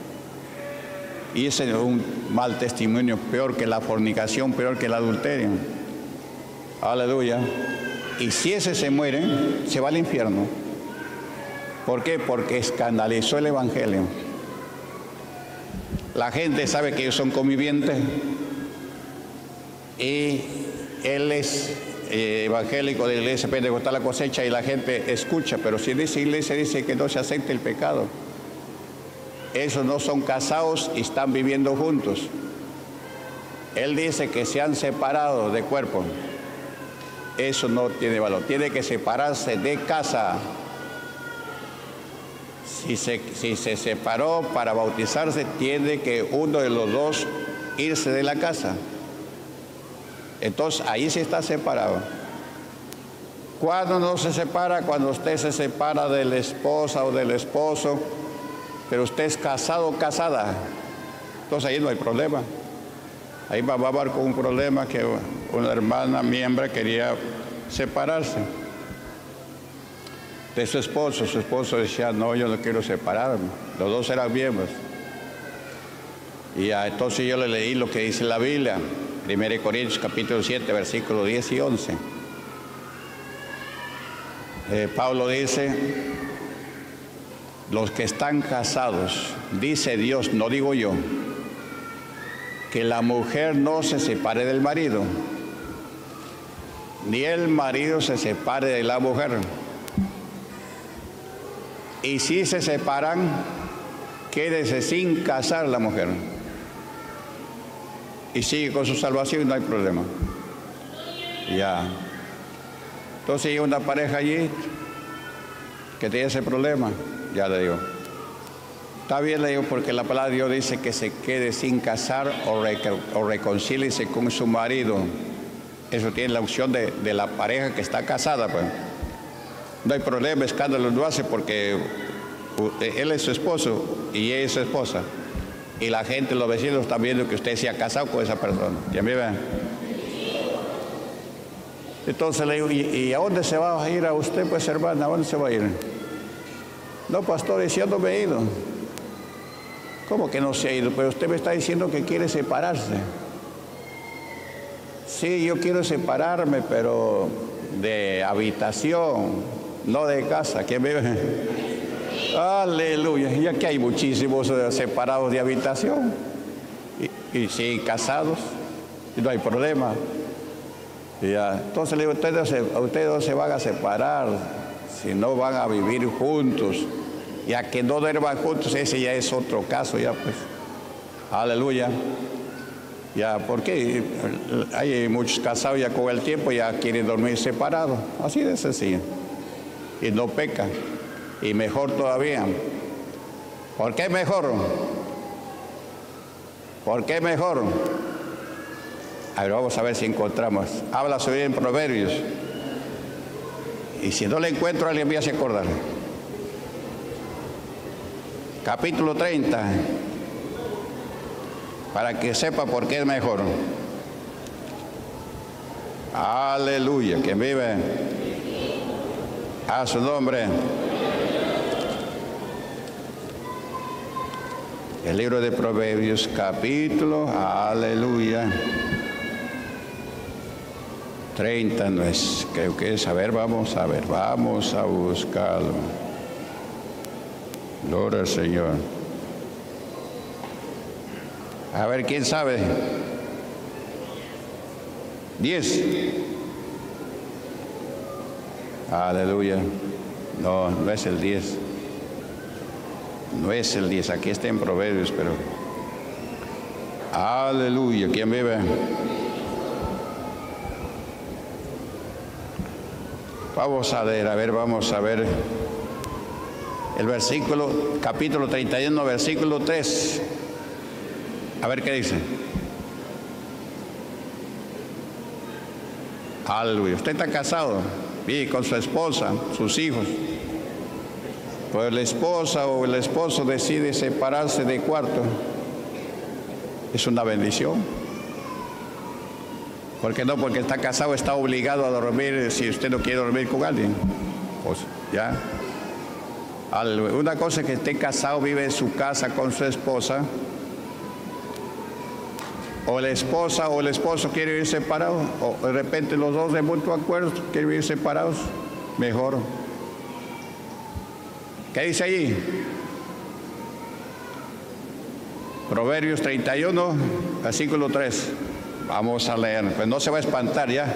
Y ese es un mal testimonio, peor que la fornicación, peor que el adulterio. Aleluya. Y si ese se muere, se va al infierno. ¿Por qué? Porque escandalizó el evangelio. La gente sabe que ellos son convivientes y él es eh, evangélico de la iglesia pentecostal La Cosecha y la gente escucha, pero si dice iglesia dice que no se acepta el pecado. Esos no son casados y están viviendo juntos. Él dice que se han separado de cuerpo. Eso no tiene valor. Tiene que separarse de casa. Si se, si se separó para bautizarse, tiene que uno de los dos irse de la casa. Entonces, ahí sí está separado. ¿Cuándo no se separa? Cuando usted se separa de la esposa o del esposo, pero usted es casado o casada. Entonces, ahí no hay problema. Ahí va a haber con un problema que una hermana miembro quería separarse de su esposo. Su esposo decía, no, yo no quiero separarme. Los dos eran miembros. Y ah, entonces yo le leí lo que dice la Biblia. primera de Corintios capítulo siete, versículos diez y once. Eh, Pablo dice, los que están casados, dice Dios, no digo yo, que la mujer no se separe del marido, ni el marido se separe de la mujer. Y si se separan, quédese sin casar la mujer. Y sigue con su salvación y no hay problema. Ya. Entonces hay una pareja allí que tiene ese problema, ya le digo. Está bien, le digo, porque la palabra de Dios dice que se quede sin casar o, re, o reconcíliese con su marido. Eso tiene la opción de, de la pareja que está casada, pues. No hay problema, escándalo no hace porque él es su esposo y ella es su esposa. Y la gente, los vecinos están viendo que usted se ha casado con esa persona. ¿Ya me ven? Entonces le digo, ¿y, ¿y a dónde se va a ir a usted, pues, hermana? ¿A dónde se va a ir? No, pastor, diciendo me he ido. ¿Cómo que no se ha ido? Pero usted me está diciendo que quiere separarse. Sí, yo quiero separarme, pero de habitación, no de casa. ¿Quién vive? Aleluya. Y aquí hay muchísimos separados de habitación. Y, y sí, casados. Y no hay problema. Y ya. Entonces le digo, ustedes, ustedes no se van a separar si no van a vivir juntos. Ya que no duerman juntos, ese ya es otro caso, ya pues. Aleluya. Ya, porque hay muchos casados ya con el tiempo ya quieren dormir separados. Así de sencillo. Y no pecan. Y mejor todavía. ¿Por qué mejor? ¿Por qué mejor? A ver, vamos a ver si encontramos. Habla sobre en Proverbios. Y si no le encuentro, alguien me hace acordar. Capítulo treinta. Para que sepa por qué es mejor. Aleluya. ¿Quién vive? A su nombre. El libro de Proverbios, capítulo, aleluya. treinta no es, creo que es, a ver, vamos a ver, vamos a buscarlo. Gloria al Señor. A ver, ¿quién sabe? diez. Aleluya. No, no es el diez. No es el diez, aquí está en Proverbios, pero... Aleluya. ¿Quién vive? Vamos a ver, a ver, vamos a ver. El versículo, capítulo treinta y uno, versículo tres. A ver qué dice. Aleluya. Usted está casado, vive con su esposa, sus hijos. Pues la esposa o el esposo decide separarse de cuarto. Es una bendición. ¿Por qué no? Porque está casado, está obligado a dormir si usted no quiere dormir con alguien. Pues ya. Una cosa es que esté casado, vive en su casa con su esposa. O la esposa o el esposo quiere vivir separados, o de repente los dos de mutuo acuerdo quieren vivir separados, mejor. ¿Qué dice allí? Proverbios treinta y uno, versículo tres. Vamos a leer, pues no se va a espantar ya.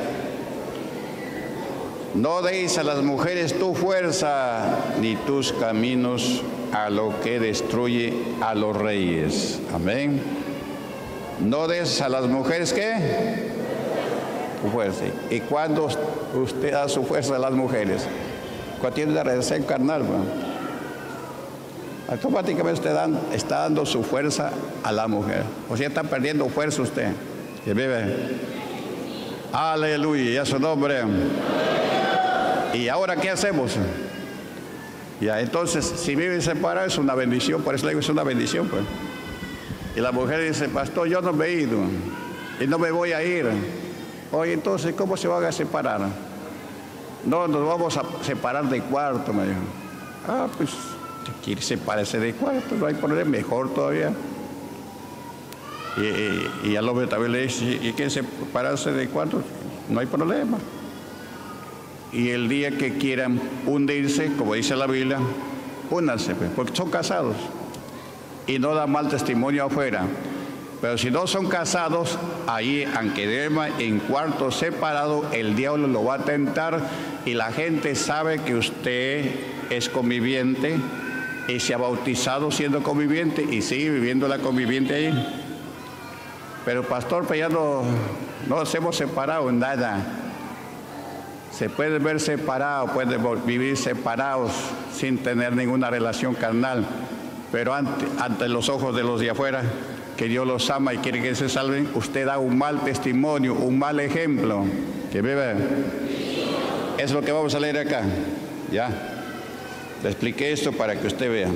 No deis a las mujeres tu fuerza, ni tus caminos a lo que destruye a los reyes. Amén. No des a las mujeres, ¿qué? Tu fuerza. ¿Y cuándo usted da su fuerza a las mujeres? Cuando tiene la relación carnal, ¿no? Automáticamente usted dan, está dando su fuerza a la mujer. O sea, está perdiendo fuerza usted. Que vive. Aleluya, y a su nombre. ¿Y ahora qué hacemos? Ya, entonces, si viven separados es una bendición, por eso le digo, es una bendición, pues. Y la mujer dice, pastor, yo no me he ido y no me voy a ir. Oye, entonces, ¿cómo se van a separar? No, nos vamos a separar de cuarto, me dijo. Ah, pues, quiere separarse de cuarto, no hay problema, mejor todavía. Y, y, y al hombre también le dice, ¿y quiere separarse de cuarto? No hay problema. Y el día que quieran hundirse, como dice la Biblia, únanse, porque son casados y no dan mal testimonio afuera. Pero si no son casados, ahí, aunque duerman en cuartos separados, el diablo lo va a tentar y la gente sabe que usted es conviviente y se ha bautizado siendo conviviente y sigue viviendo la conviviente ahí. Pero pastor, pues ya no, no nos hemos separado en nada. Se puede ver separados, puede vivir separados sin tener ninguna relación carnal, pero ante, ante los ojos de los de afuera, que Dios los ama y quiere que se salven, usted da un mal testimonio, un mal ejemplo. ¿Que vive? Es lo que vamos a leer acá. Ya. Le expliqué esto para que usted vea.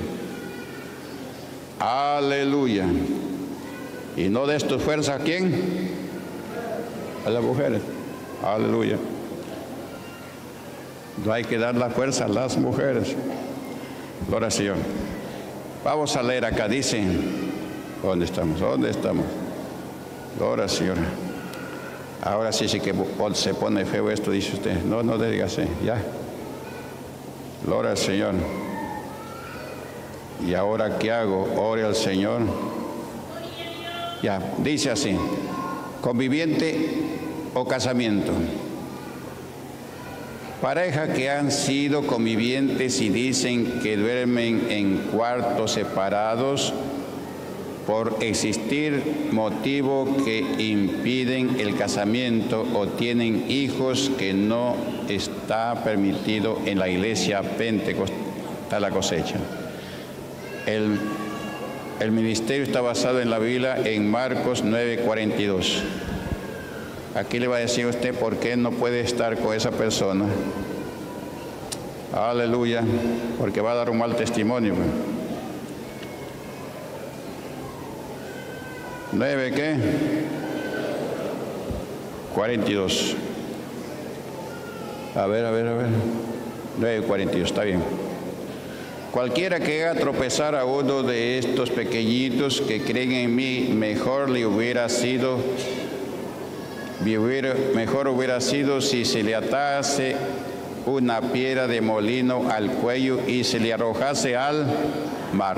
Aleluya. Y no des tu fuerza a quién? A las mujeres. Aleluya. No hay que dar la fuerza a las mujeres. Gloria al Señor. Vamos a leer acá, dice. ¿Dónde estamos? ¿Dónde estamos? Gloria al Señor. Ahora sí, sí que se pone feo esto, dice usted. No, no dígase, ya. Gloria al Señor. ¿Y ahora qué hago? Ore al Señor. Ya, dice así. Conviviente o casamiento. Pareja que han sido convivientes y dicen que duermen en cuartos separados por existir motivo que impiden el casamiento o tienen hijos que no está permitido en la iglesia pentecostal la cosecha. El, el ministerio está basado en la Biblia en Marcos nueve cuarenta y dos. Aquí le va a decir a usted por qué no puede estar con esa persona. Aleluya, porque va a dar un mal testimonio. ¿Nueve qué? cuarenta y dos. A ver, a ver, a ver. nueve cuarenta y dos, está bien. Cualquiera que haga tropezar a uno de estos pequeñitos que creen en mí, mejor le hubiera sido... Mejor hubiera sido si se le atase una piedra de molino al cuello y se le arrojase al mar.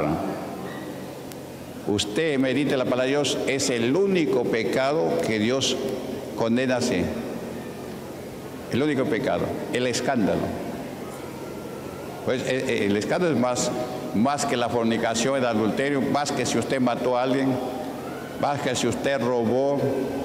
Usted medite la palabra de Dios, es el único pecado que Dios condena así. El único pecado, el escándalo. Pues el escándalo es más, más que la fornicación, el adulterio, más que si usted mató a alguien, más que si usted robó.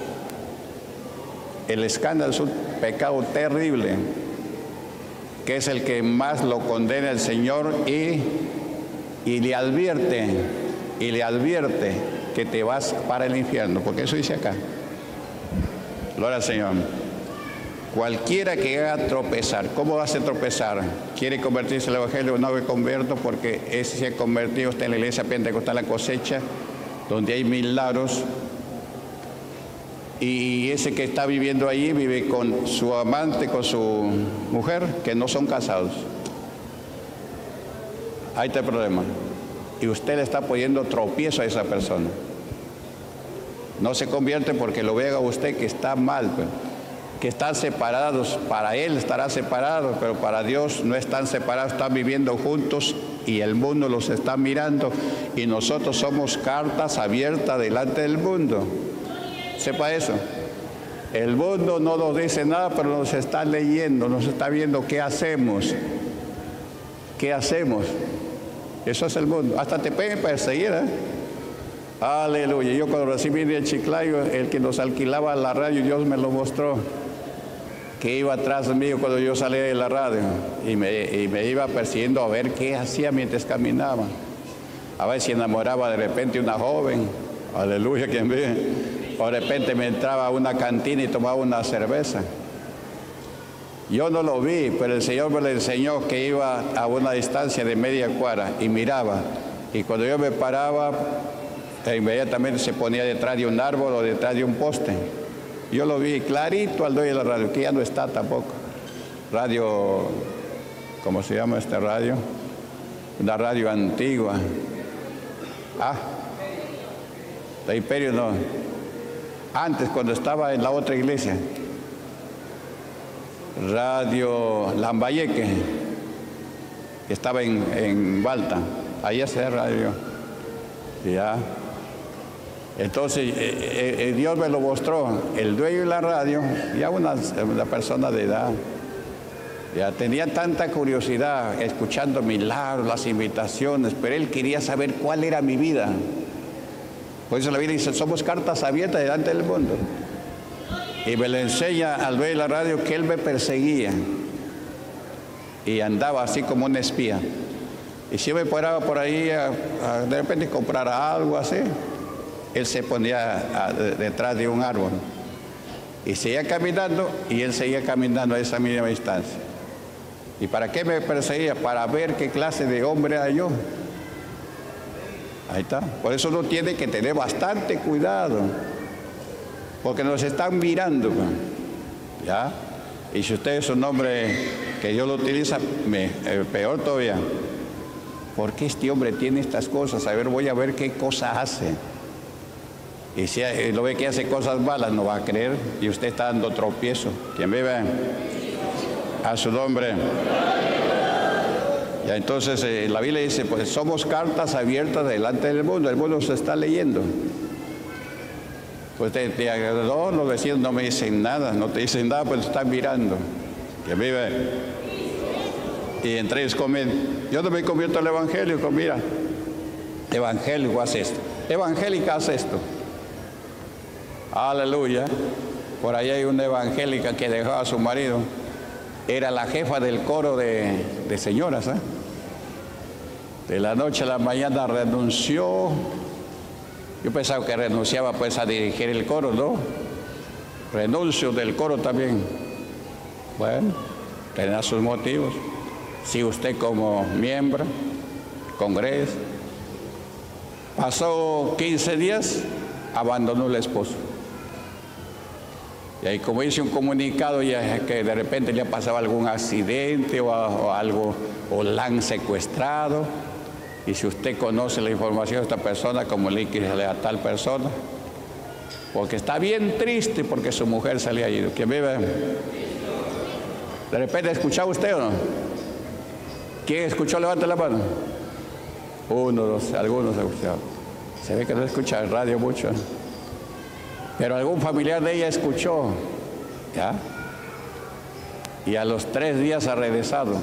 El escándalo es un pecado terrible, que es el que más lo condena el Señor y, y le advierte, y le advierte que te vas para el infierno, porque eso dice acá. Gloria al Señor. Cualquiera que haga tropezar, ¿cómo va a hacer tropezar? ¿Quiere convertirse al Evangelio? No me convierto, porque ese se ha convertido usted en la iglesia pentecostal la cosecha, donde hay milagros. Y ese que está viviendo allí vive con su amante, con su mujer, que no son casados. Ahí está el problema. Y usted le está poniendo tropiezo a esa persona. No se convierte porque lo vea usted que está mal, pues, que están separados. Para él estará separado, pero para Dios no están separados, están viviendo juntos y el mundo los está mirando y nosotros somos cartas abiertas delante del mundo. Sepa eso. El mundo no nos dice nada, pero nos está leyendo, nos está viendo qué hacemos. ¿Qué hacemos? Eso es el mundo. Hasta te pueden perseguir, ¿eh? Aleluya. Yo cuando recibí de Chiclayo, el que nos alquilaba la radio, Dios me lo mostró, que iba atrás mío cuando yo salía de la radio y me, y me iba persiguiendo a ver qué hacía mientras caminaba. A ver si enamoraba de repente una joven. Aleluya, quien ve. O de repente me entraba a una cantina y tomaba una cerveza. Yo no lo vi, pero el Señor me lo enseñó, que iba a una distancia de media cuadra y miraba. Y cuando yo me paraba, inmediatamente se ponía detrás de un árbol o detrás de un poste. Yo lo vi clarito al dueño de la radio, que ya no está tampoco. Radio, ¿cómo se llama esta radio? Una radio antigua. Ah, de Imperio no. Antes, cuando estaba en la otra iglesia. Radio Lambayeque, que estaba en, en Balta, ahí hace radio. Ya. Entonces, eh, eh, Dios me lo mostró, el dueño de la radio, ya una, una persona de edad, ya tenía tanta curiosidad, escuchando milagros, las invitaciones, pero él quería saber cuál era mi vida. Por eso la Biblia dice, somos cartas abiertas delante del mundo. Y me le enseña al dueño de la radio que él me perseguía y andaba así como un espía. Y si yo me paraba por ahí a, a, de repente comprar algo así, él se ponía a, de, detrás de un árbol y seguía caminando y él seguía caminando a esa misma distancia. ¿Y para qué me perseguía? Para ver qué clase de hombre era yo. Ahí está. Por eso uno tiene que tener bastante cuidado, porque nos están mirando, ¿ya? Y si usted es un hombre que Dios lo utiliza, me, eh, peor todavía. ¿Por qué este hombre tiene estas cosas? A ver, voy a ver qué cosa hace. Y si lo ve que hace cosas malas, no va a creer y usted está dando tropiezo. ¿Quién vive? A su nombre. Ya, entonces eh, la Biblia dice, pues somos cartas abiertas delante del mundo. El mundo se está leyendo. Pues te, te agradó, los vecinos no me dicen nada, no te dicen nada, pues te están mirando. ¿Quién vive? Y entre ellos comen. Yo no me convierto al evangélico, mira. Evangélico hace esto. Evangélica hace esto. Aleluya. Por ahí hay una evangélica que dejó a su marido. Era la jefa del coro de, de señoras, ¿eh? De la noche a la mañana renunció. Yo pensaba que renunciaba pues a dirigir el coro, ¿no? Renuncio del coro también. Bueno, tendrá sus motivos. Si usted como miembro, congreso, pasó quince días, abandonó el esposo. Y ahí, como hice un comunicado, ya que de repente le pasaba algún accidente o, o algo, o la han secuestrado. Y si usted conoce la información de esta persona, comuníquele a tal persona. Porque está bien triste porque su mujer se le ha ido. ¿Quién vive? De repente, ¿escuchaba usted o no? ¿Quién escuchó? Levante la mano. Uno, dos, algunos escucharon. Se ve que no escucha el radio mucho. Pero algún familiar de ella escuchó, ¿ya? Y a los tres días ha regresado,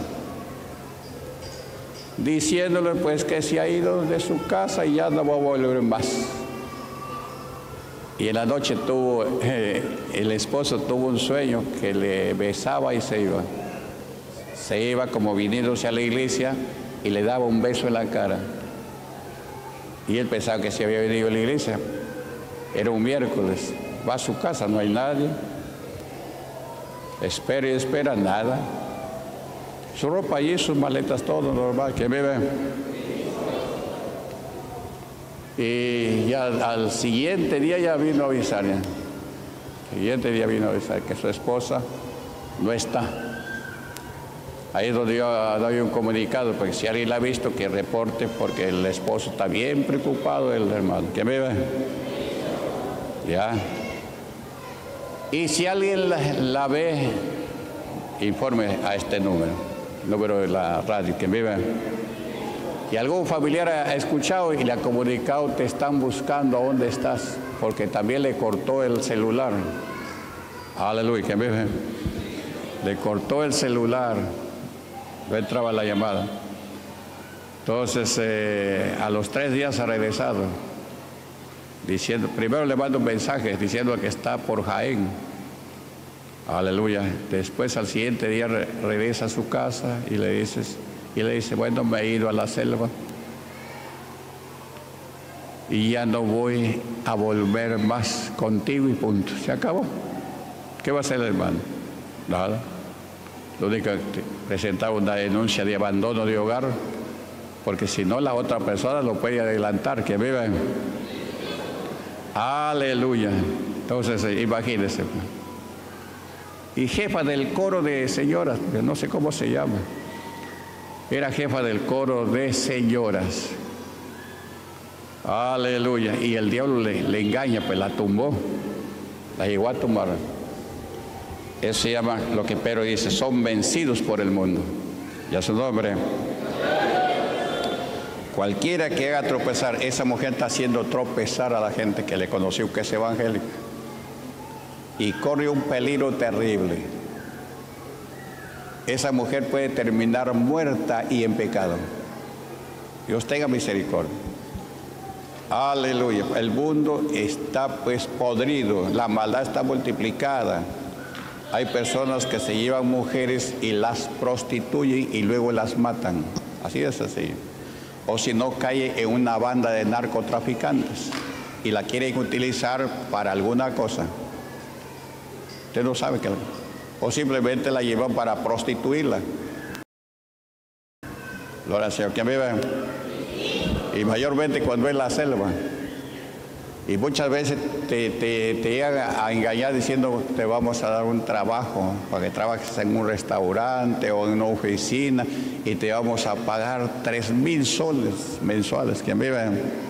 diciéndole pues que se ha ido de su casa y ya no va a volver más. Y en la noche tuvo, eh, el esposo tuvo un sueño que le besaba y se iba. Se iba como viniéndose a la iglesia y le daba un beso en la cara. Y él pensaba que se había venido a la iglesia. Era un miércoles, va a su casa, no hay nadie. Espera y espera, nada. Su ropa allí, sus maletas, todo normal, que vive. Y ya al siguiente día ya vino a avisar. Ya. El siguiente día vino a avisar que su esposa no está. Ahí es donde yo doy un comunicado, porque si alguien la ha visto, que reporte, porque el esposo está bien preocupado, el hermano. ¿Quién vive? ¿Ya? Y si alguien la, la ve, informe a este número, número de la radio, que vive. Y algún familiar ha escuchado y le ha comunicado, te están buscando a dónde estás, porque también le cortó el celular. Aleluya, que vive. Le cortó el celular, no entraba la llamada. Entonces, eh, a los tres días ha regresado, diciendo, primero le mando un mensaje diciendo que está por Jaén. Aleluya. Después, al siguiente día, re regresa a su casa y le dices, y le dice, bueno, me he ido a la selva y ya no voy a volver más contigo y punto. Se acabó. ¿Qué va a hacer el hermano? Nada. Lo único que presentaba una denuncia de abandono de hogar, porque si no la otra persona lo puede adelantar, que viven. Aleluya. Entonces, imagínense. Y jefa del coro de señoras, no sé cómo se llama, era jefa del coro de señoras. Aleluya. Y el diablo le, le engaña, pues la tumbó, la llegó a tumbar. Eso se llama lo que Pedro dice, son vencidos por el mundo. Y a su nombre. Cualquiera que haga tropezar, esa mujer está haciendo tropezar a la gente que le conoció, que es evangélica. Y corre un peligro terrible. Esa mujer puede terminar muerta y en pecado. Dios tenga misericordia. Aleluya. El mundo está pues podrido, la maldad está multiplicada. Hay personas que se llevan mujeres y las prostituyen y luego las matan. Así es así. O si no, cae en una banda de narcotraficantes y la quieren utilizar para alguna cosa. Usted no sabe que... O simplemente la llevan para prostituirla. Gloria al Señor. ¿Quién vive? Y mayormente cuando es la selva. Y muchas veces te, te, te llegan a engañar diciendo te vamos a dar un trabajo para que trabajes en un restaurante o en una oficina y te vamos a pagar tres mil soles mensuales. ¿Quién vive?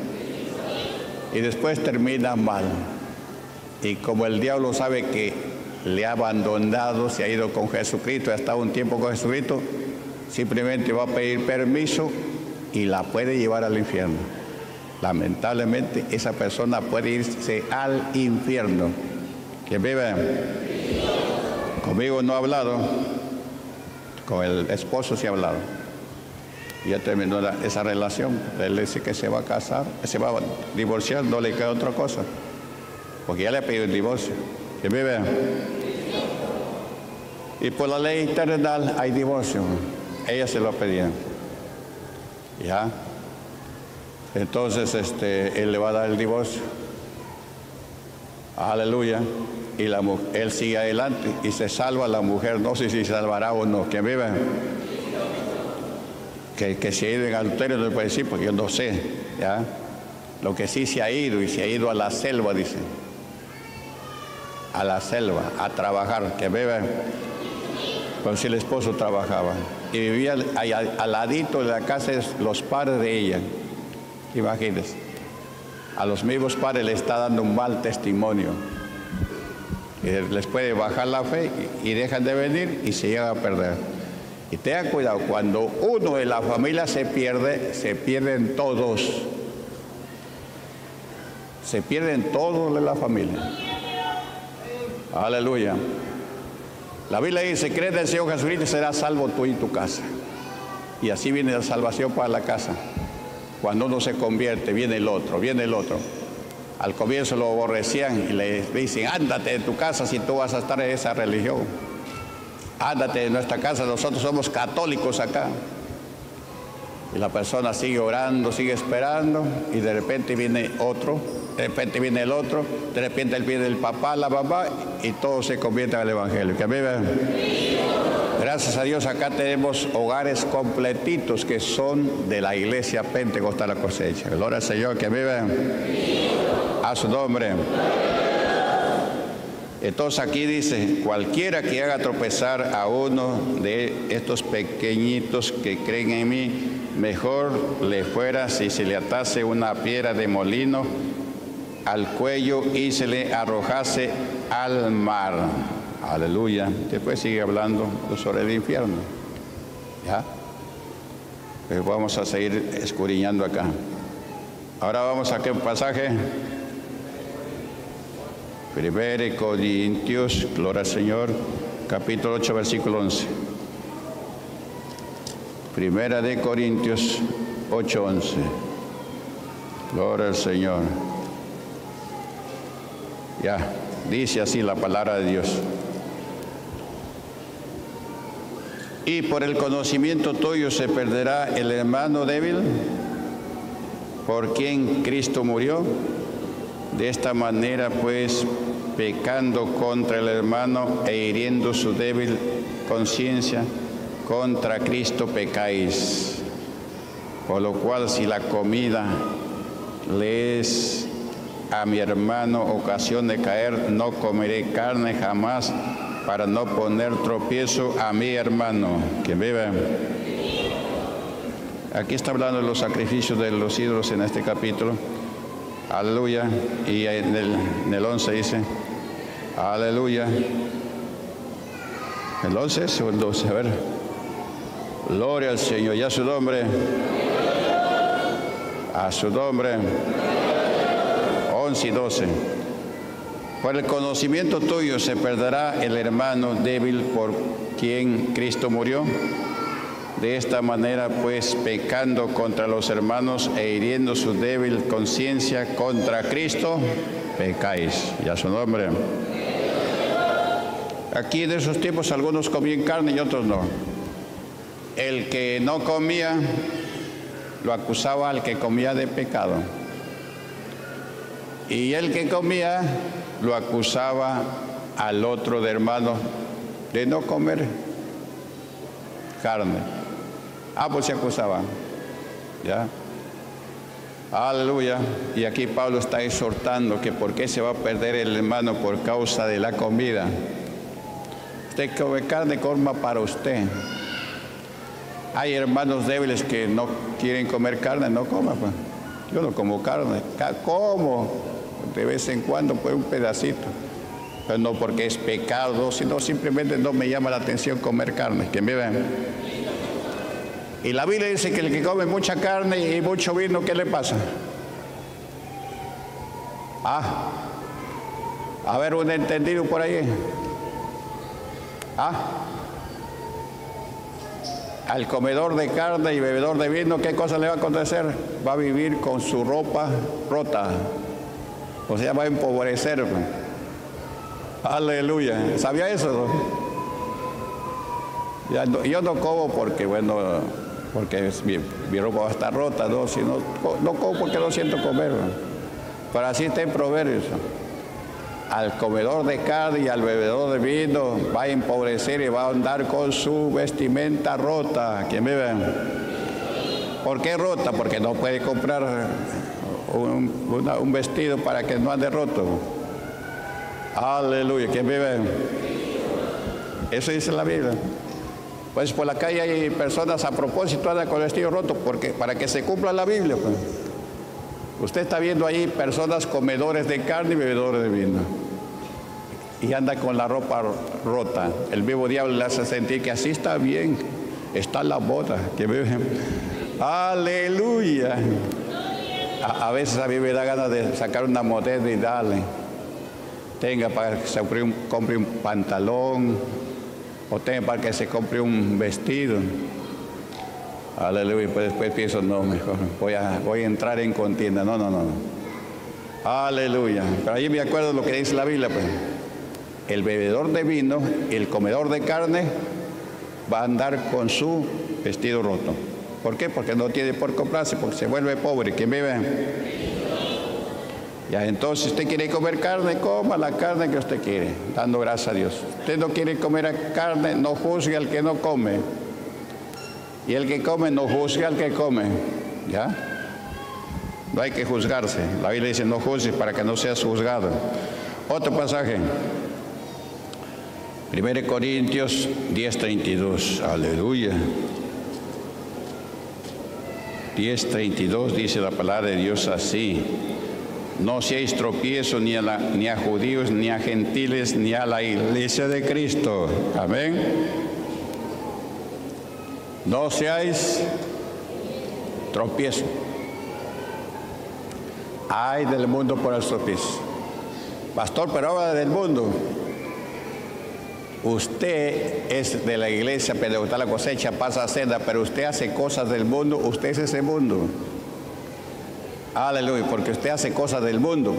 Y después termina mal. Y como el diablo sabe que le ha abandonado, se ha ido con Jesucristo, ha estado un tiempo con Jesucristo, simplemente va a pedir permiso y la puede llevar al infierno. Lamentablemente, esa persona puede irse al infierno. ¿Quién vive? Conmigo no ha hablado, con el esposo sí ha hablado. Y ya terminó la, esa relación. Él dice que se va a casar, se va a divorciar, no le queda otra cosa, porque ya le ha pedido el divorcio. ¿Quién vive? Y por la ley terrenal hay divorcio. Ella se lo pedía. ¿Ya? Entonces este, él le va a dar el divorcio. Aleluya. Y la, él sigue adelante y se salva la mujer. No sé si se salvará o no. ¿Quién vive? Que, que se ha ido en adulterio no le puede decir porque yo no sé. ¿Ya? Lo que sí se ha ido y se ha ido a la selva, dice. A la selva, a trabajar. ¿Quién vive? Pero si el esposo trabajaba. Y vivía al, al, al ladito de la casa de los padres de ella. Imagínense, a los mismos padres le está dando un mal testimonio. Y les puede bajar la fe y, y dejan de venir y se llegan a perder. Y tengan cuidado, cuando uno de la familia se pierde, se pierden todos. Se pierden todos de la familia. Aleluya. La Biblia dice, cree en el Señor Jesucristo y serás salvo tú y tu casa. Y así viene la salvación para la casa. Cuando uno se convierte, viene el otro, viene el otro. Al comienzo lo aborrecían y le dicen, ándate de tu casa si tú vas a estar en esa religión. Ándate de nuestra casa, nosotros somos católicos acá. Y la persona sigue orando, sigue esperando y de repente viene otro, de repente viene el otro, de repente viene el papá, la mamá y todo se convierte al evangelio. ¿Que vive? Gracias a Dios acá tenemos hogares completitos que son de la iglesia Pentecostal La Cosecha. Gloria al Señor, que vive a su nombre. Entonces aquí dice, cualquiera que haga tropezar a uno de estos pequeñitos que creen en mí, mejor le fuera si se le atase una piedra de molino al cuello y se le arrojase al mar. Aleluya. Después sigue hablando sobre el infierno. ¿Ya? Pues vamos a seguir escudriñando acá. Ahora vamos a qué pasaje. Primera Corintios, gloria al Señor, capítulo ocho, versículo once. Primera de Corintios ocho, once. Gloria al Señor. Ya, dice así la palabra de Dios. Y por el conocimiento tuyo se perderá el hermano débil, por quien Cristo murió. De esta manera, pues, pecando contra el hermano e hiriendo su débil conciencia, contra Cristo pecáis. Por lo cual, si la comida le es a mi hermano ocasión de caer, no comeré carne jamás, para no poner tropiezo a mi hermano. Que viva. Aquí está hablando de los sacrificios de los ídolos en este capítulo. Aleluya. Y en el, en el once dice, aleluya. ¿El once es o el doce? A ver. Gloria al Señor. Y a su nombre. A su nombre. once y doce. Por el conocimiento tuyo se perderá el hermano débil por quien Cristo murió. De esta manera, pues, pecando contra los hermanos e hiriendo su débil conciencia, contra Cristo pecáis. Y a su nombre. Aquí de esos tiempos algunos comían carne y otros no. El que no comía lo acusaba al que comía de pecado. Y el que comía lo acusaba al otro de hermano de no comer carne. Ah, pues se acusaban. ¿Ya? Aleluya. Y aquí Pablo está exhortando que por qué se va a perder el hermano por causa de la comida. Usted come carne, coma para usted. Hay hermanos débiles que no quieren comer carne, no coman. Pues. Yo no como carne. Como de vez en cuando, pues un pedacito. Pero no porque es pecado, sino simplemente no me llama la atención comer carne. ¿Quién me ve? Y la Biblia dice que el que come mucha carne y mucho vino, ¿qué le pasa? Ah, a ver, un entendido por ahí. Ah, al comedor de carne y bebedor de vino, ¿qué cosa le va a acontecer? Va a vivir con su ropa rota. O sea, va a empobrecer. Aleluya. ¿Sabía eso? Ya no, yo no como porque, bueno, porque mi, mi ropa va a estar rota, ¿no? Si no, no como porque no siento comer. ¿No? Pero así está en Proverbios. Al comedor de carne y al bebedor de vino va a empobrecer y va a andar con su vestimenta rota. ¿Quién me ve? ¿Por qué rota? Porque no puede comprar un, una, un vestido para que no ande roto. Aleluya. ¿Quién vive? Eso dice la Biblia. Pues por la calle hay personas a propósito andan con el vestido roto porque, para que se cumpla la Biblia. Pues. Usted está viendo ahí personas comedores de carne y bebedores de vino. Y anda con la ropa rota. El vivo diablo le hace sentir que así está bien. Está la boda. Que vive. Aleluya. A, a veces a mí me da ganas de sacar una moneda y darle. Tenga para que se compre un, compre un pantalón. O tenga para que se compre un vestido. Aleluya. Pues después pienso, no, mejor voy a, voy a entrar en contienda. No, no, no. Aleluya. Pero ahí me acuerdo lo que dice la Biblia. Pues. El bebedor de vino, el comedor de carne, va a andar con su vestido roto. ¿Por qué? Porque no tiene por comprarse, porque se vuelve pobre. ¿Quién vive? Ya, entonces, usted quiere comer carne, coma la carne que usted quiere, dando gracias a Dios. Usted no quiere comer carne, no juzgue al que no come. Y el que come, no juzgue al que come. ¿Ya? No hay que juzgarse. La Biblia dice, no juzgues para que no seas juzgado. Otro pasaje. Primera Corintios diez, treinta y dos. Aleluya. diez, treinta y dos dice la palabra de Dios así. No seáis tropiezo ni a, la, ni a judíos, ni a gentiles, ni a la iglesia de Cristo. Amén. No seáis tropiezo. Ay del mundo por el tropiezo. Pastor, pero habla del mundo. Usted es de la iglesia Pentecostal La Cosecha, pasa a Senda, pero usted hace cosas del mundo, usted es ese mundo. Aleluya, porque usted hace cosas del mundo.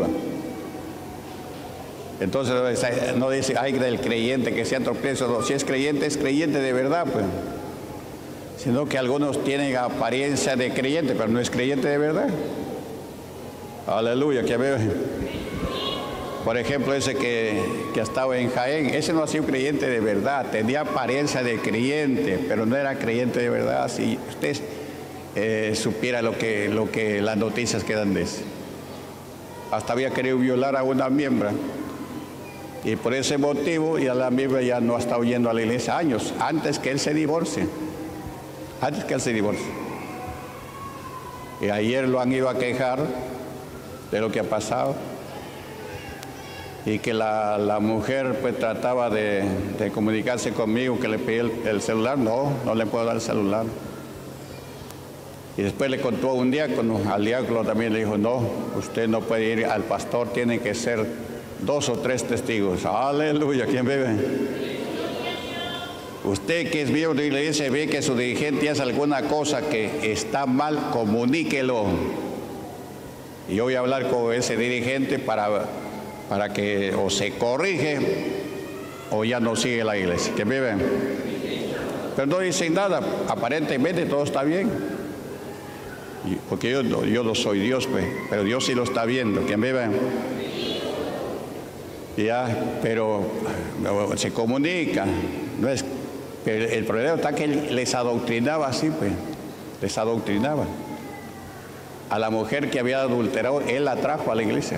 Entonces no dice, ay del creyente que sea tropiezo. No, si es creyente, es creyente de verdad, pues. Sino que algunos tienen apariencia de creyente, pero no es creyente de verdad. Aleluya, que veo. Por ejemplo, ese que, que estaba en Jaén, ese no ha sido creyente de verdad, tenía apariencia de creyente, pero no era creyente de verdad. Si usted eh, supiera lo que, lo que las noticias que dan de ese. Hasta había querido violar a una miembro. Y por ese motivo ya la miembro ya no ha estado yendo a la iglesia años, antes que él se divorcie. Antes que él se divorcie. Y ayer lo han ido a quejar de lo que ha pasado. Y que la, la mujer pues trataba de, de comunicarse conmigo, que le pedí el, el celular. No, no le puedo dar el celular. Y después le contó a un diácono, al diácono también le dijo, no, usted no puede ir al pastor, tiene que ser dos o tres testigos. Aleluya, ¿quién vive? Usted que es miembro de la iglesia ve que su dirigente hace alguna cosa que está mal, comuníquelo. Y yo voy a hablar con ese dirigente para... para que o se corrige o ya no sigue la iglesia. ¿Quién vive? Pero no dicen nada, aparentemente todo está bien. Porque yo, yo no soy Dios, pues, pero Dios sí lo está viendo. ¿Quién vive? Ya, pero se comunica. No es, pero el problema está que él les adoctrinaba así, pues, les adoctrinaba. A la mujer que había adulterado, él la trajo a la iglesia.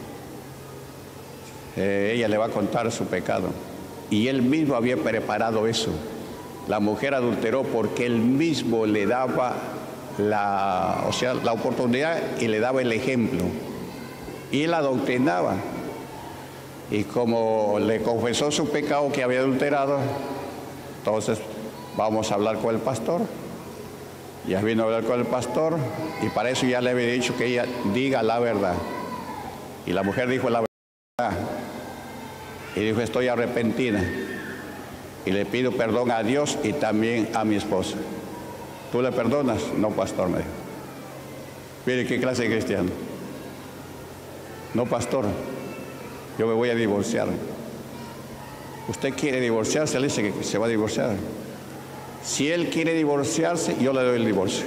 Eh, ella le va a contar su pecado. Y él mismo había preparado eso. La mujer adulteró porque él mismo le daba la, o sea, la oportunidad y le daba el ejemplo. Y él adoctrinaba. Y como le confesó su pecado que había adulterado, entonces vamos a hablar con el pastor. Ya vino a hablar con el pastor y para eso ya le había dicho que ella diga la verdad. Y la mujer dijo la verdad. Y dijo, estoy arrepentida y le pido perdón a Dios y también a mi esposa. ¿Tú le perdonas? No, pastor, me dijo. Mire qué clase de cristiano. No, pastor, yo me voy a divorciar. ¿Usted quiere divorciarse? Le dice que se va a divorciar. Si él quiere divorciarse, yo le doy el divorcio.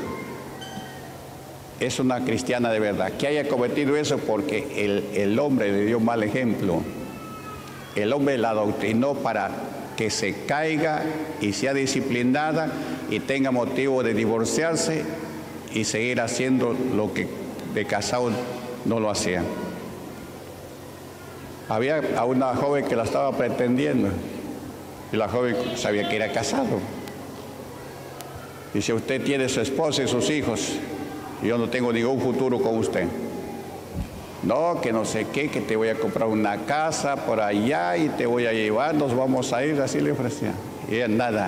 Es una cristiana de verdad. Que haya cometido eso porque el, el hombre le dio mal ejemplo. El hombre la adoctrinó para que se caiga y sea disciplinada y tenga motivo de divorciarse y seguir haciendo lo que de casado no lo hacía. Había a una joven que la estaba pretendiendo y la joven sabía que era casado. Dice, usted tiene su esposa y sus hijos y yo no tengo ningún futuro con usted. No, que no sé qué, que te voy a comprar una casa por allá y te voy a llevar, nos vamos a ir, así le ofrecía. Y ella nada.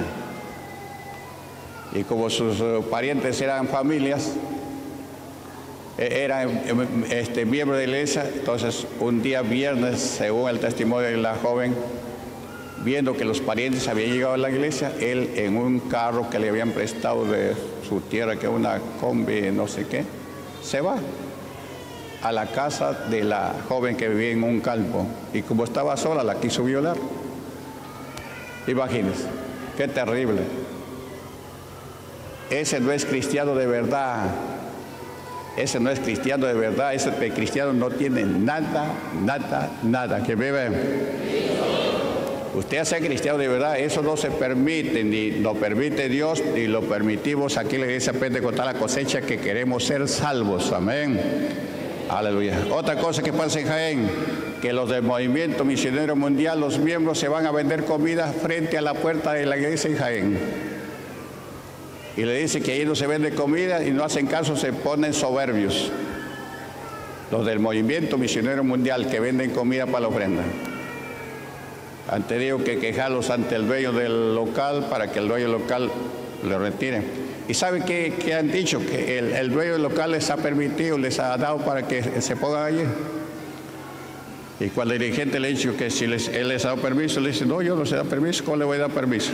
Y como sus uh, parientes eran familias, eh, eran este, miembros de la iglesia, entonces un día viernes, según el testimonio de la joven, viendo que los parientes habían llegado a la iglesia, él en un carro que le habían prestado de su tierra, que es una combi, no sé qué, se va a la casa de la joven que vivía en un campo y como estaba sola la quiso violar. Imagínense, qué terrible. Ese no es cristiano de verdad. Ese no es cristiano de verdad. Ese cristiano no tiene nada, nada, nada. ¿Que vive? Usted sea cristiano de verdad, eso no se permite, ni lo permite Dios, ni lo permitimos aquí en la iglesia Pentecostal La Cosecha, que queremos ser salvos. Amén. Aleluya. Otra cosa que pasa en Jaén, que los del movimiento misionero mundial, los miembros se van a vender comida frente a la puerta de la iglesia en Jaén. Y le dice que ahí no se vende comida y no hacen caso, se ponen soberbios. los del Movimiento Misionero Mundial que venden comida para la ofrenda. Han tenido que quejarlos ante el dueño del local para que el dueño local lo retire. ¿Y saben qué, qué han dicho? Que el, el dueño del local les ha permitido, les ha dado para que se pongan allí. Y cuando el dirigente le ha dicho que si les, él les ha dado permiso, le dice, no, yo no les he dado permiso, ¿cómo le voy a dar permiso?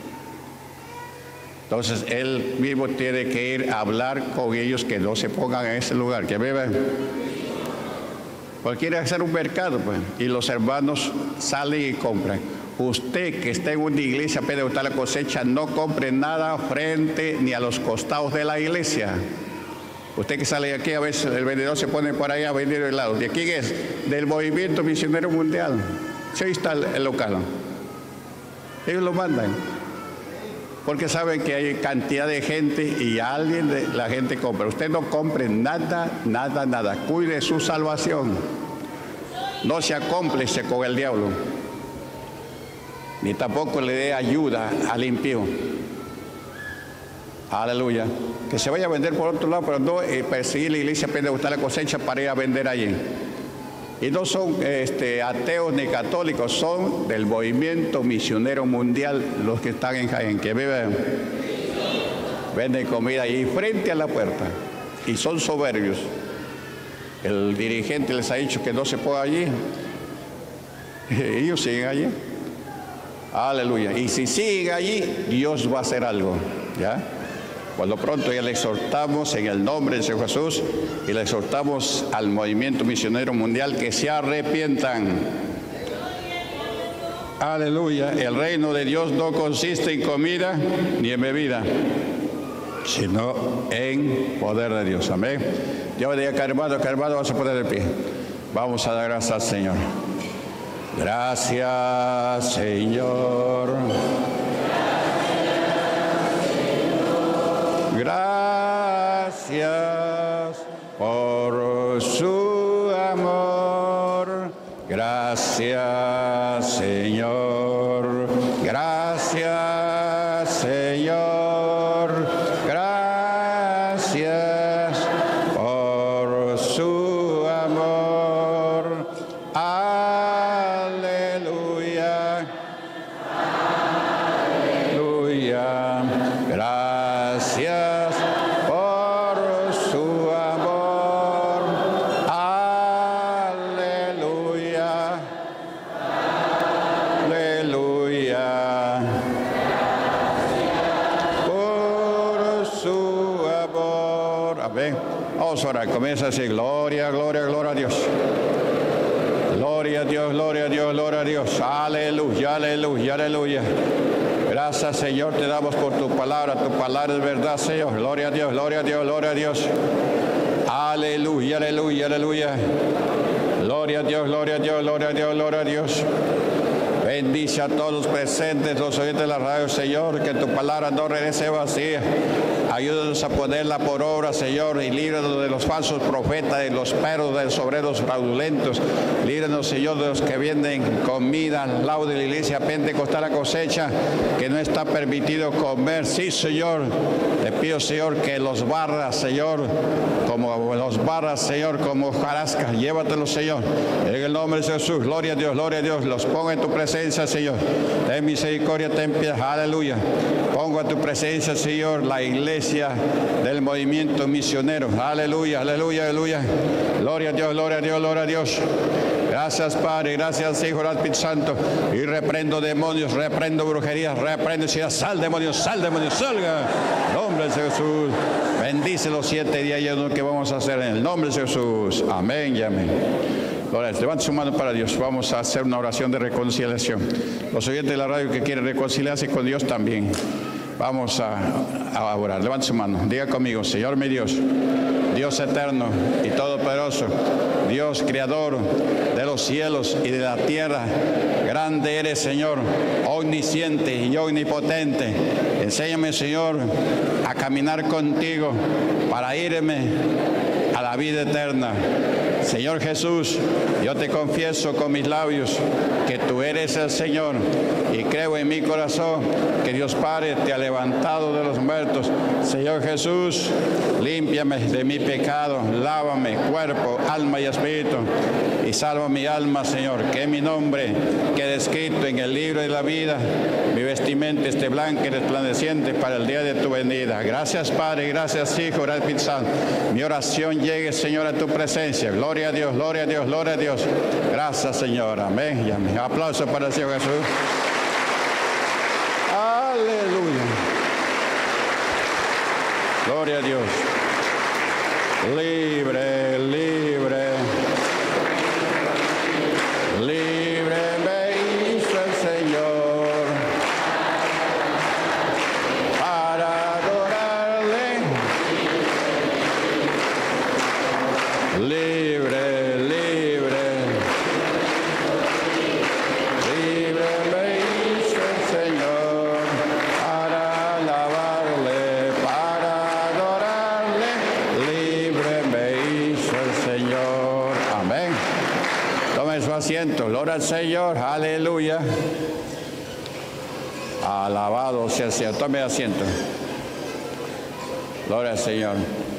Entonces él mismo tiene que ir a hablar con ellos que no se pongan en ese lugar, que beban. Porque quiere hacer un mercado, pues, y los hermanos salen y compran. Usted que está en una iglesia pentecostal la cosecha, no compre nada frente ni a los costados de la iglesia. Usted que sale de aquí, a veces el vendedor se pone por ahí a vender helados. ¿De quién es? Del Movimiento Misionero Mundial. Sí, ahí está el, el local. Ellos lo mandan. Porque saben que hay cantidad de gente y alguien de la gente compra. Usted no compre nada, nada, nada. Cuide su salvación. No sea cómplice con el diablo. Ni tampoco le dé ayuda al impío. Aleluya. Que se vaya a vender por otro lado, pero no eh, perseguir la iglesia pentecostal la cosecha para ir a vender allí. Y no son este, ateos ni católicos, son del Movimiento Misionero Mundial los que están en Jaén, que viven, venden comida ahí frente a la puerta y son soberbios. El dirigente les ha dicho que no se ponga allí. Ellos siguen allí. Aleluya. Y si siguen allí, Dios va a hacer algo. ¿Ya? Cuando pronto ya le exhortamos en el nombre de Señor Jesús y le exhortamos al Movimiento Misionero Mundial que se arrepientan. Aleluya. El reino de Dios no consiste en comida ni en bebida, sino en poder de Dios. Amén. Yo bendiga a cada hermano, cada hermano vamos a poner de pie. Vamos a dar gracias al Señor. Gracias, Señor. Gracias por su amor. Gracias, Señor. Gracias, Señor. Gracias por su amor. Aleluya. Aleluya. Gracias. Vamos a orar, comienza a decir gloria, gloria, gloria a Dios. Gloria a Dios, gloria a Dios, gloria a Dios. Aleluya, aleluya, aleluya. Gracias, Señor, te damos por tu palabra. Tu palabra es verdad, Señor. Gloria a Dios, gloria a Dios, gloria a Dios. Aleluya, aleluya, aleluya. Gloria a Dios, gloria a Dios, gloria a Dios, gloria a Dios. Bendice a todos los presentes, los oyentes de la radio, Señor, que tu palabra no regrese vacía. Ayúdanos a ponerla por obra, Señor, y líbranos de los falsos profetas, de los perros, de los obreros fraudulentos. Líbranos, Señor, de los que venden comida al lado de la iglesia pentecostal la cosecha, que no está permitido comer. Sí, Señor, te pido, Señor, que los barras, Señor, como los barras, Señor, como hojarascas. Llévatelos, Señor, en el nombre de Jesús. Gloria a Dios, gloria a Dios. Los pongo en tu presencia, Señor. Ten misericordia, ten piedad. Aleluya. Pongo a tu presencia, Señor, la iglesia del movimiento misionero. Aleluya, aleluya, aleluya. Gloria a Dios, gloria a Dios, gloria a Dios. Gracias, Padre, gracias, Hijo del Espíritu Santo. Y reprendo demonios, reprendo brujerías, reprendo ciudad. Sal, demonios, sal, demonios, salga. En nombre de Jesús. Bendice los siete días y lo que vamos a hacer en el nombre de Jesús. Amén y amén. Gloria, levante su mano para Dios. Vamos a hacer una oración de reconciliación. Los oyentes de la radio que quieren reconciliarse con Dios también. Vamos a, a orar. Levante su mano. Diga conmigo, Señor mi Dios, Dios eterno y todopoderoso, Dios creador de los cielos y de la tierra. Grande eres, Señor, omnisciente y omnipotente. Enséñame, Señor, a caminar contigo para irme a la vida eterna. Señor Jesús, yo te confieso con mis labios que tú eres el Señor y creo en mi corazón que Dios Padre te ha levantado de los muertos. Señor Jesús, límpiame de mi pecado, lávame cuerpo, alma y espíritu y salva mi alma, Señor, que mi nombre quede escrito en el libro de la vida, mi vestimenta esté blanca y resplandeciente para el día de tu venida. Gracias, Padre, gracias, Hijo, gracias, Espíritu Santo. Mi oración llegue, Señor, a tu presencia. Gloria a Dios, gloria a Dios, gloria a Dios. Gracias, Señor. Amén y amén. Aplauso para el Señor Jesús. Aleluya. Gloria a Dios. Libre, libre. Libre me hizo el Señor para adorarle. Libre, libre. Libre me hizo el Señor para alabarle, para adorarle. Libre me hizo el Señor. Amén. Tomen su asiento. Gloria al Señor. Aleluya. Alabado sea el Señor. Tome asiento. Gloria al Señor.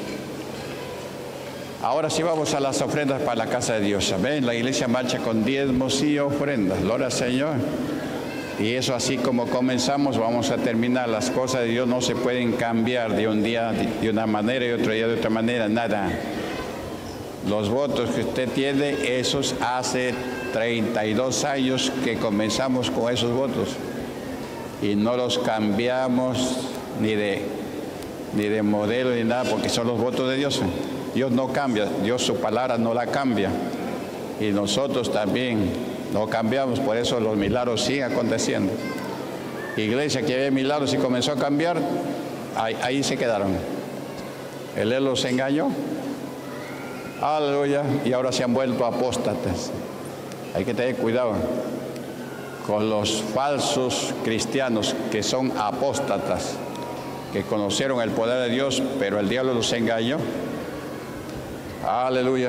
Ahora sí vamos a las ofrendas para la casa de Dios. Amén. La iglesia marcha con diezmos y ofrendas. Gloria al Señor. Y eso así como comenzamos, vamos a terminar. Las cosas de Dios no se pueden cambiar de un día de una manera y otro día de otra manera. Nada. Los votos que usted tiene, esos hace treinta y dos años que comenzamos con esos votos. Y no los cambiamos ni de, ni de modelo ni nada, porque son los votos de Dios. Dios no cambia, Dios su palabra no la cambia. Y nosotros también no cambiamos, por eso los milagros siguen aconteciendo. Iglesia que ve milagros y comenzó a cambiar, ahí, ahí se quedaron. Él los engañó. Aleluya. Y ahora se han vuelto apóstatas. Hay que tener cuidado con los falsos cristianos que son apóstatas, que conocieron el poder de Dios, pero el diablo los engañó. Aleluya.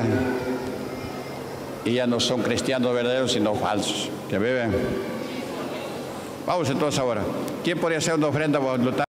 Y ya no son cristianos verdaderos, sino falsos, que viven. Vamos entonces ahora. ¿Quién podría hacer una ofrenda voluntaria?